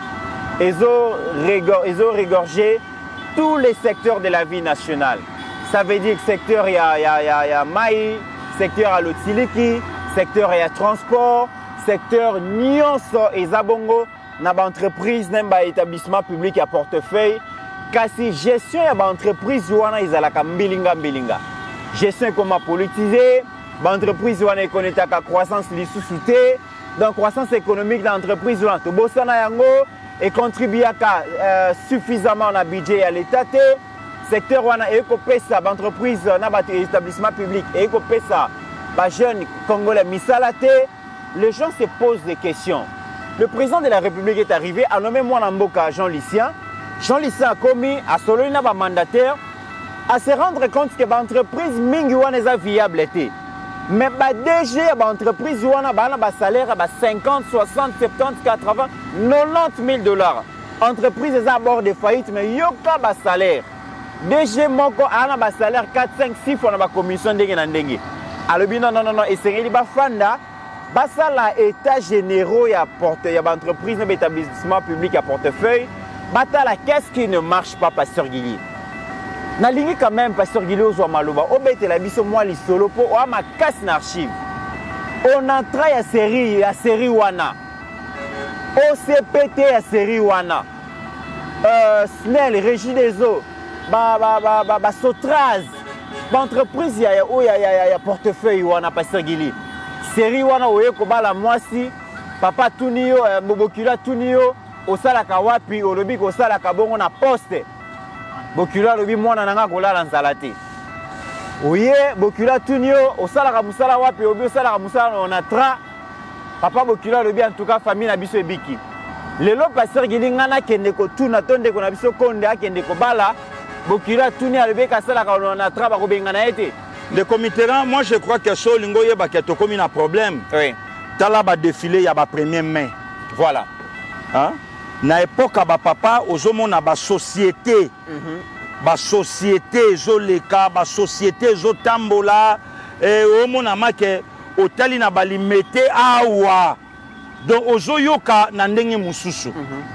[SPEAKER 3] Ezo régorgé tous les secteurs de la vie nationale. Ça veut dire que secteur il y a Maï, secteur à l'Otiliki, secteur il y a transport, secteur nyonso et zabongo na ba entreprise na établissement public à portefeuille kasi gestion ya ba entreprise wana izalaka mbilinga gestion comment politiser ba entreprise wana ekonetaka croissance lisusu te donc croissance économique dans l'entreprise wana to bosana yango et contribuaka suffisamment na budget à l'état te secteur wana ekopesa ba entreprise na ba établissement public ekopesa ba jeunes congolais misalate. Les gens se posent des questions. Le président de la République est arrivé à nommer moi Mboka Jean Lucien. Jean Lucien a commis à solo na ba mandataire à se rendre compte que ba entreprise mingi wana eza viable été. Mais ba DG ba entreprise wana ba na ba salaire ba 50, 60, 70, 80, 90 000 $. Entreprise eza à bord de faillite mais yoka ba salaire. DG moko ana ba salaire 4, 5, 6 fois na ba commission ndenge na ndenge. Alobi non et sengeli ba fanda basa la état généraux ya porte ya entreprise na établissement public à portefeuille bata la qu'est-ce qui ne marche pas Pasteur Guili na lingi quand même Pasteur Guili ozwa maloba obete la biso moi li solo po o ma casse na archive on entra ya série wana OCPT ya série wana SNEL Régie des eaux ba Sotraz ba entreprise ya portefeuille wana Pasteur Guili série wana oye kobala mwasi papa tunio bokula tunio osalaka wapi olobi ko salaka bongo na poste bokula lobi mwana nanga kolala nzala te oye bokula tunio osalaka musala wapi obi osalaka musala on a tra papa bokula lobi en tout cas famille na biso ebiki lelo pasteur gilingana kende ko tuna tonde ko na biso konde akende ko bala bokula tuni alobi ka salaka on a tra ba ko bengana ete
[SPEAKER 4] le comité moi je crois que so lingo yeba ke to komi na problème
[SPEAKER 3] oui
[SPEAKER 4] tala ba défilé ya ba premier mai
[SPEAKER 3] voilà
[SPEAKER 4] hein na époque ba papa ozomona ba société ba société zoleka ba société zotambola et omona make otali na balimete awa donc ozoyoka na ndenge mususu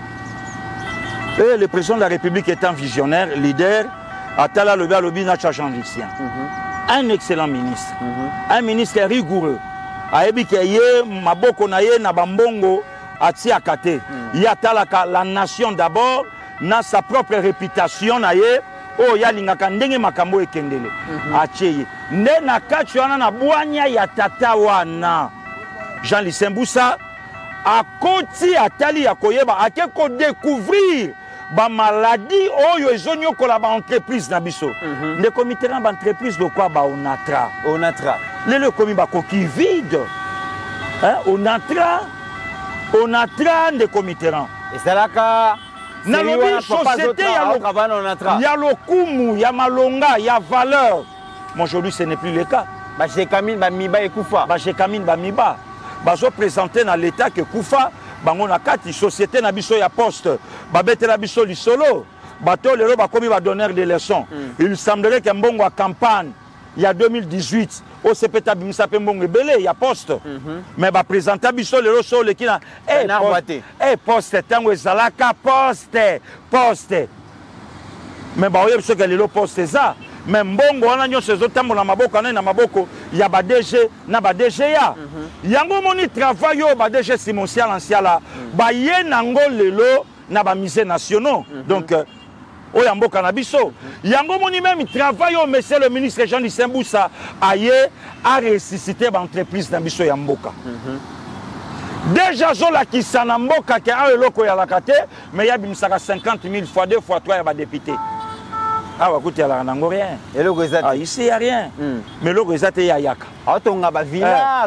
[SPEAKER 4] et le président de la République étant visionnaire leader atala lobi na changicien un excellent ministre un ministre rigoureux ayebi ke ye maboko na ye na bambongo ati akate ya talaka la nation d'abord na sa propre réputation na ye o ya lingaka ndenge makambo ekendele atie nde na kati wana na bwanya ya tata wana Jean Lisembusa akoti atali ya koyeba ake ko découvrir ba maladie oyo ezonyokola ba entreprise na biso nde comité na ba entreprise de quoi ba onatra le komi ba coquille vide hein onatra nde comité ran
[SPEAKER 3] esalaka
[SPEAKER 4] na lobi société ya lokumu ya malonga ya valeur mais aujourd'hui ce n'est plus le cas
[SPEAKER 3] ba jekamine ba miba ekufa
[SPEAKER 4] ba jekamine ba miba bazo présenter na l'état que kufa bango na kati société na biso ya poste babetela biso lisolo bato lelo bakomi ba donneur de leçons il semblerait que mbongo à campagne il y a 2018 au sepeta bimisa pe mbongo ebele ya poste mais ba présenter biso lelo so le kina poste tango ezalaka poste mais ba oye biso ke lelo poste za mais mbongo wana nyonso ezotambola maboko na maboko ya ba DG na ba DGA yango moni travail yo ba DG Simonsiala Nsiala ba ye nango lelo na ba musées nationaux donc oya mboka na biso yango moni même travail yo monsieur le ministre Jean Lisembusa aye a ressusciter ba entreprise na biso ya mboka déjà zola ki sana mboka ke a eloko ya lakate mais ya bimisaka 50 000 fois 2 fois 3 ya ba député. Ah, écoute, il n'y a rien. Ici, il n'y a rien. Mais le résultat, il y a yaka.
[SPEAKER 3] Autonga ba villa,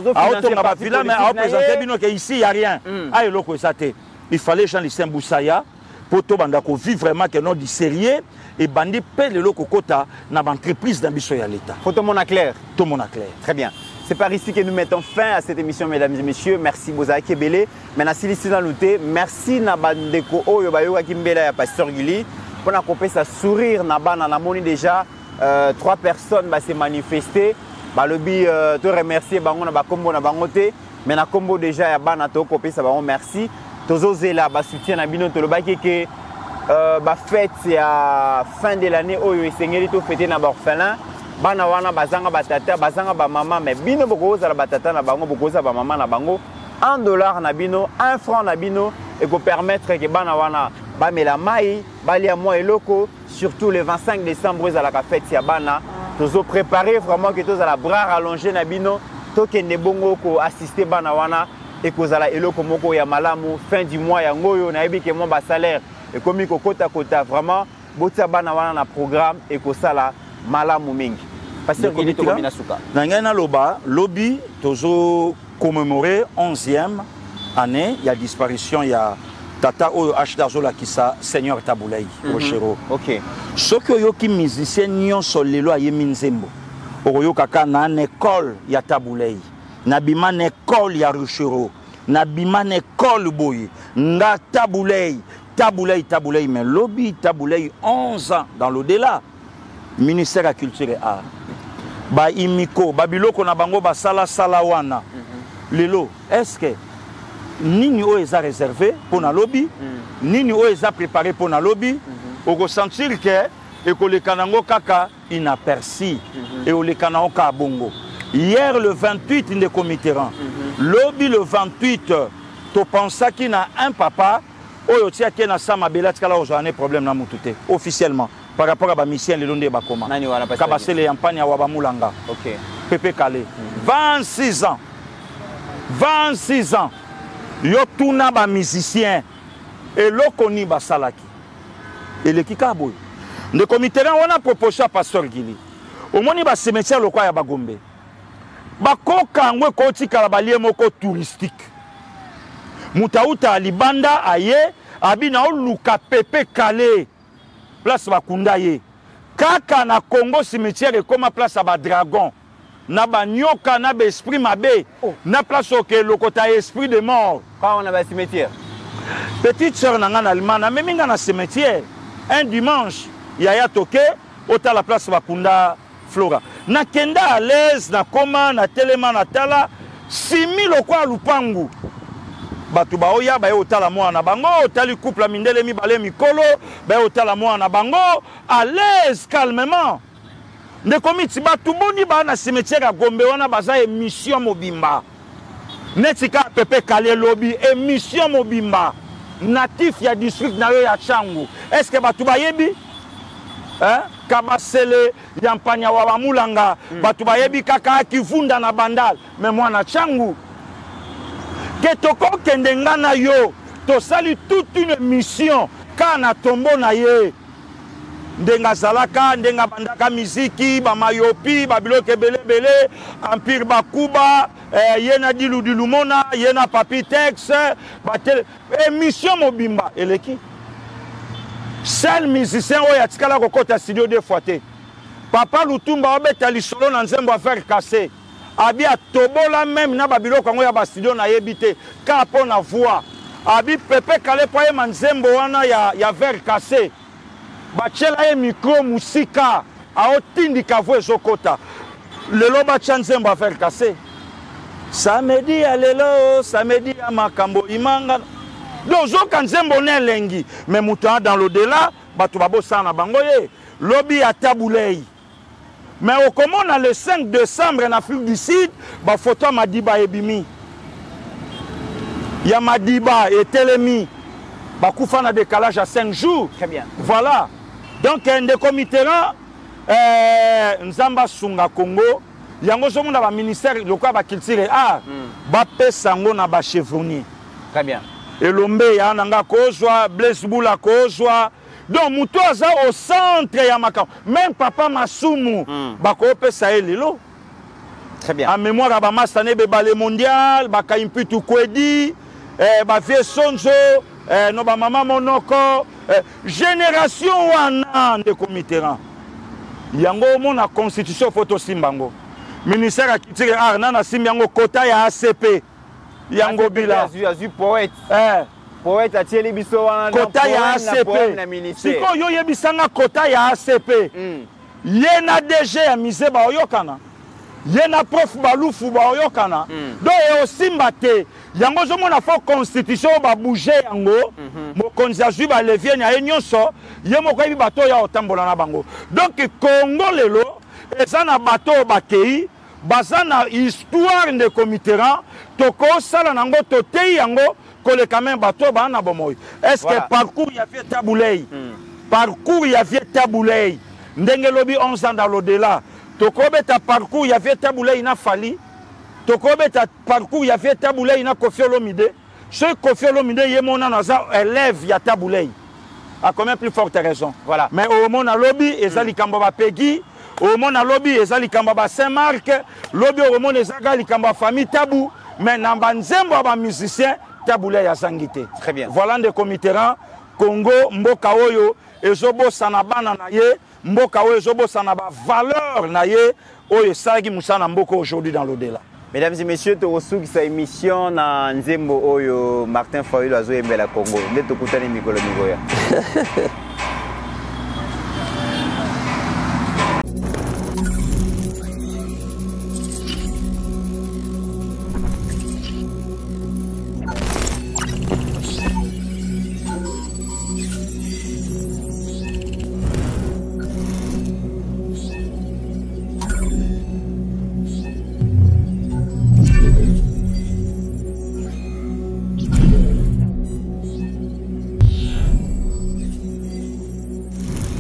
[SPEAKER 4] mais ici, il n'y a rien. Ah, le résultat, il fallait Jean Lisembusa pour tout bandako vivre vraiment que non du sérieux et bandi paye le loco quota dans l'entreprise d'ambition à l'État.
[SPEAKER 3] Faut tout le monde clair.
[SPEAKER 4] Tout le monde clair.
[SPEAKER 3] Très bien. C'est par ici que nous mettons fin à cette émission, mesdames et messieurs. Merci Boza Kebele. Maintenant, si ici dans l'outé, merci Nabandeko Oyo Bayoga Kimbela et Pasteur Gili. Pour couper sa sourire, na moni déjà 3 personnes se manifester. Balobi te remercier bango na ba kombo na bangote, mais na kombo déjà ya bana to couper ça bango merci. Tozo zela ba soutien na bino to lo baki ke ba fête ya fin de l'année oyo esengeli to fêter na ba orphelin. Bana wana bazanga batata, bazanga ba maman, mais bino boko za ba tata na bango boko za ba maman na bango. $1 na bino, 1 franc na bino et pour permettre que bana wana bamela mai balia moi eloko surtout le 25 décembre à la fête ya bana tozo préparer vraiment que tous à la bras rallongé na bino to kende bongo ko assister bana wana et kozala eloko moko ya malamu fin du mois ya ngoyo na yebi ke mon ba salaire et komi ko kota vraiment botia bana wana na programme et ko sala malamu mingi parce que ko komina suka
[SPEAKER 4] na ngana loba lobby tozo commémorer 11e année il y a disparition il y a Tata Oyo Ashdazola Kisa Seigneur Taboulay Rochero.
[SPEAKER 3] OK.
[SPEAKER 4] Ce que yoki musicien nyonso lelo aye minzembo. Oyo kaka na école ya Taboulay. Na bima na école ya Rochero. Na bima na école boy. Nga Taboulay mais lobby Taboulay 11 ans dans l'au-delà. Ministère de la Culture et Art. Ba imiko babiloko na bango ba sala wana. Lelo est-ce que nini o eza réservé pour na lobby nini o eza préparé pour na lobby o ko sentir que e ko le kanango kaka inaperçu et o le kanango ka bongo hier le 28 de comité rang lobby le 28 to pensa qu'il na un papa oyo tia ke na sama belati kala o jane problème na mutute officiellement par rapport à ba mission le londe ba koma
[SPEAKER 3] nani wana
[SPEAKER 4] ka ba sele yampani ya wa mulanga
[SPEAKER 3] OK
[SPEAKER 4] Pepe Calé 26 ans yo tuna ba musicien eloko ni basalaki eleki kaboy de comité on a proposé à pasteur Gili omoni ba cimetière lokwa ya Bagombe bakoka ngwe ko tikala balie moko touristique mutauta libanda aye abina oluka pepe kale place bakunda ye kaka na Congo cimetière ekoma place ba dragon na ba nyoka na ba esprit mabe na place oke lokota esprit de mort
[SPEAKER 3] quand on a ba cimetière
[SPEAKER 4] petite sœur na ngana allemande même nga na cimetière un dimanche yaya toke ota la place bakunda Flora na kenda à l'aise na koma na telema na tala 6000 kwa lupangu batu ba oya ba otala mwana bango otali couple mindele mibale mikolo ba otala mwana bango à l'aise calmement ne komiti batu boni ba na cimetière à Gombe wana baza émission mobimba netika pepe kale lobby émission mobimba natif ya district na yo ya Changu est-ce que batu ba yebi hein kabasele yampanya wa bamulanga batu ba yebi kaka kivunda na bandal mais mwana Changu ketoko kendenga na yo to sali toute une mission kana tombo na ye ndenga zalaka ndenga bandaka miziki ba mayopi ba biloke belebele empire bakuba yena dilu mona yena papi tex ba émission mobimba eleki seul musicien oya tikala kokota studio deux fois te papa Lutumba obeta lisolo na nzembo affaire cassé abi atobola même na babiloko yango ya ba studio na yebite ka po na voix abi pepe kale po ye manzembo wana ya verre cassé bachela ye micro musika aotindika voix ezokota lelo bacha nzembo affaire cassé samedi ya lelo samedi ya makambo imanga donc zoka nzembo ne lengi mais muto dans l'au-delà bato babosana bango ye lobby ya tabulei. Mais au comment le 5 décembre en Afrique du Sud, ba photo Madiba et Bimi. Il y a Madiba et Telemi. Ba koufa na décalage à 5 jours.
[SPEAKER 3] Très bien.
[SPEAKER 4] Voilà. Donc un des comités là Nzamba Sunga Congo, yango zo mona ba ministère de quoi ba culture et art. Ba pesango na ba chevronnier.
[SPEAKER 3] Très bien.
[SPEAKER 4] Et l'ombe ya nanga kozwa, Blaise Boula kozwa. Donc muto aza au centre ya makam même papa Masumu bako pesa elelo
[SPEAKER 3] très bien
[SPEAKER 4] en mémoire ba masane be balé mondial ba kaimpitu kwedi ba vie sonzo no ba mama monoko génération wana de comiteran yango mona constitution photo simbango ministère a kitire arna na simbango kota ya ACP yango bila
[SPEAKER 3] azu poète poète atieli biso wana
[SPEAKER 4] kota ya ACP siko yo yebisanga kota ya ACP yena DG ya mise ba oyokana yena prof balufu ba oyokana do e osimba te yango zo mona fo constitution ba bouger yango mokonzi azwi ba levier na nyonso ye moko yebi bato ya otambola na bango donc Congo lelo eza na bato bakei baza na histoire de comiteran toko sala nango totei yango kole quand même bato ba na bomoy est-ce que parcours ya vie taboulei parcours ya vie taboulei ndenge lobi 11 ans dans l'au-delà toko beta parcours ya vie taboulei na fali toko beta parcours ya vie taboulei na Koffi Olomide ce Koffi Olomide yemona naza élève ya taboulei a combien plus forte raison
[SPEAKER 3] voilà
[SPEAKER 4] mais au mona lobby ezali kambo ba Peggy au mona lobby ezali kambo ba Saint-Marc lobby au mona ezali kambo ba famille Tabou mais namba nzembo ba musicien Taboulei ya sangité.
[SPEAKER 3] Très bien.
[SPEAKER 4] Voilà des comitéran Congo mboka oyo ezobo sana bana na ye mboka oyo ezobo sana ba valeur na ye oyo sagi musana mboko aujourd'hui dans l'au-delà.
[SPEAKER 3] Mesdames et messieurs, tu reçois sa émission na Nzembo oyo Martin Fayulu azo yembela Congo. Ndeto kutani mikolo migoya.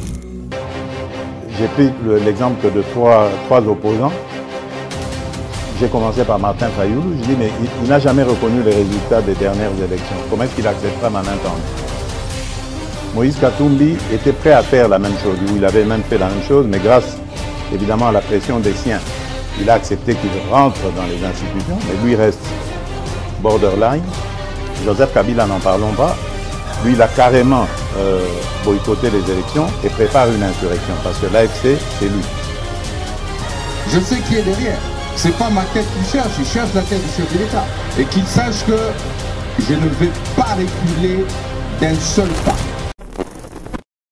[SPEAKER 1] J'ai pris l'exemple de trois opposants. j'ai commencé par Martin Fayoulou. Je dis, mais il n'a jamais reconnu les résultats des dernières élections. Comment est-ce qu'il acceptera ma main tendue? Moïse Katumbi était prêt à faire la même chose. Il avait même fait la même chose, mais grâce évidemment à la pression des siens, il a accepté qu'il rentre dans les institutions, mais lui reste borderline. Joseph Kabila, n'en parlons pas. Lui, il a carrément boycotté les élections et prépare une insurrection parce que l'AFC, c'est lui.
[SPEAKER 2] Je sais qui est derrière. C'est pas ma tête qu'il cherche, il cherche la tête du chef de l'État. Et qu'il sache que je ne vais pas reculer d'un seul pas.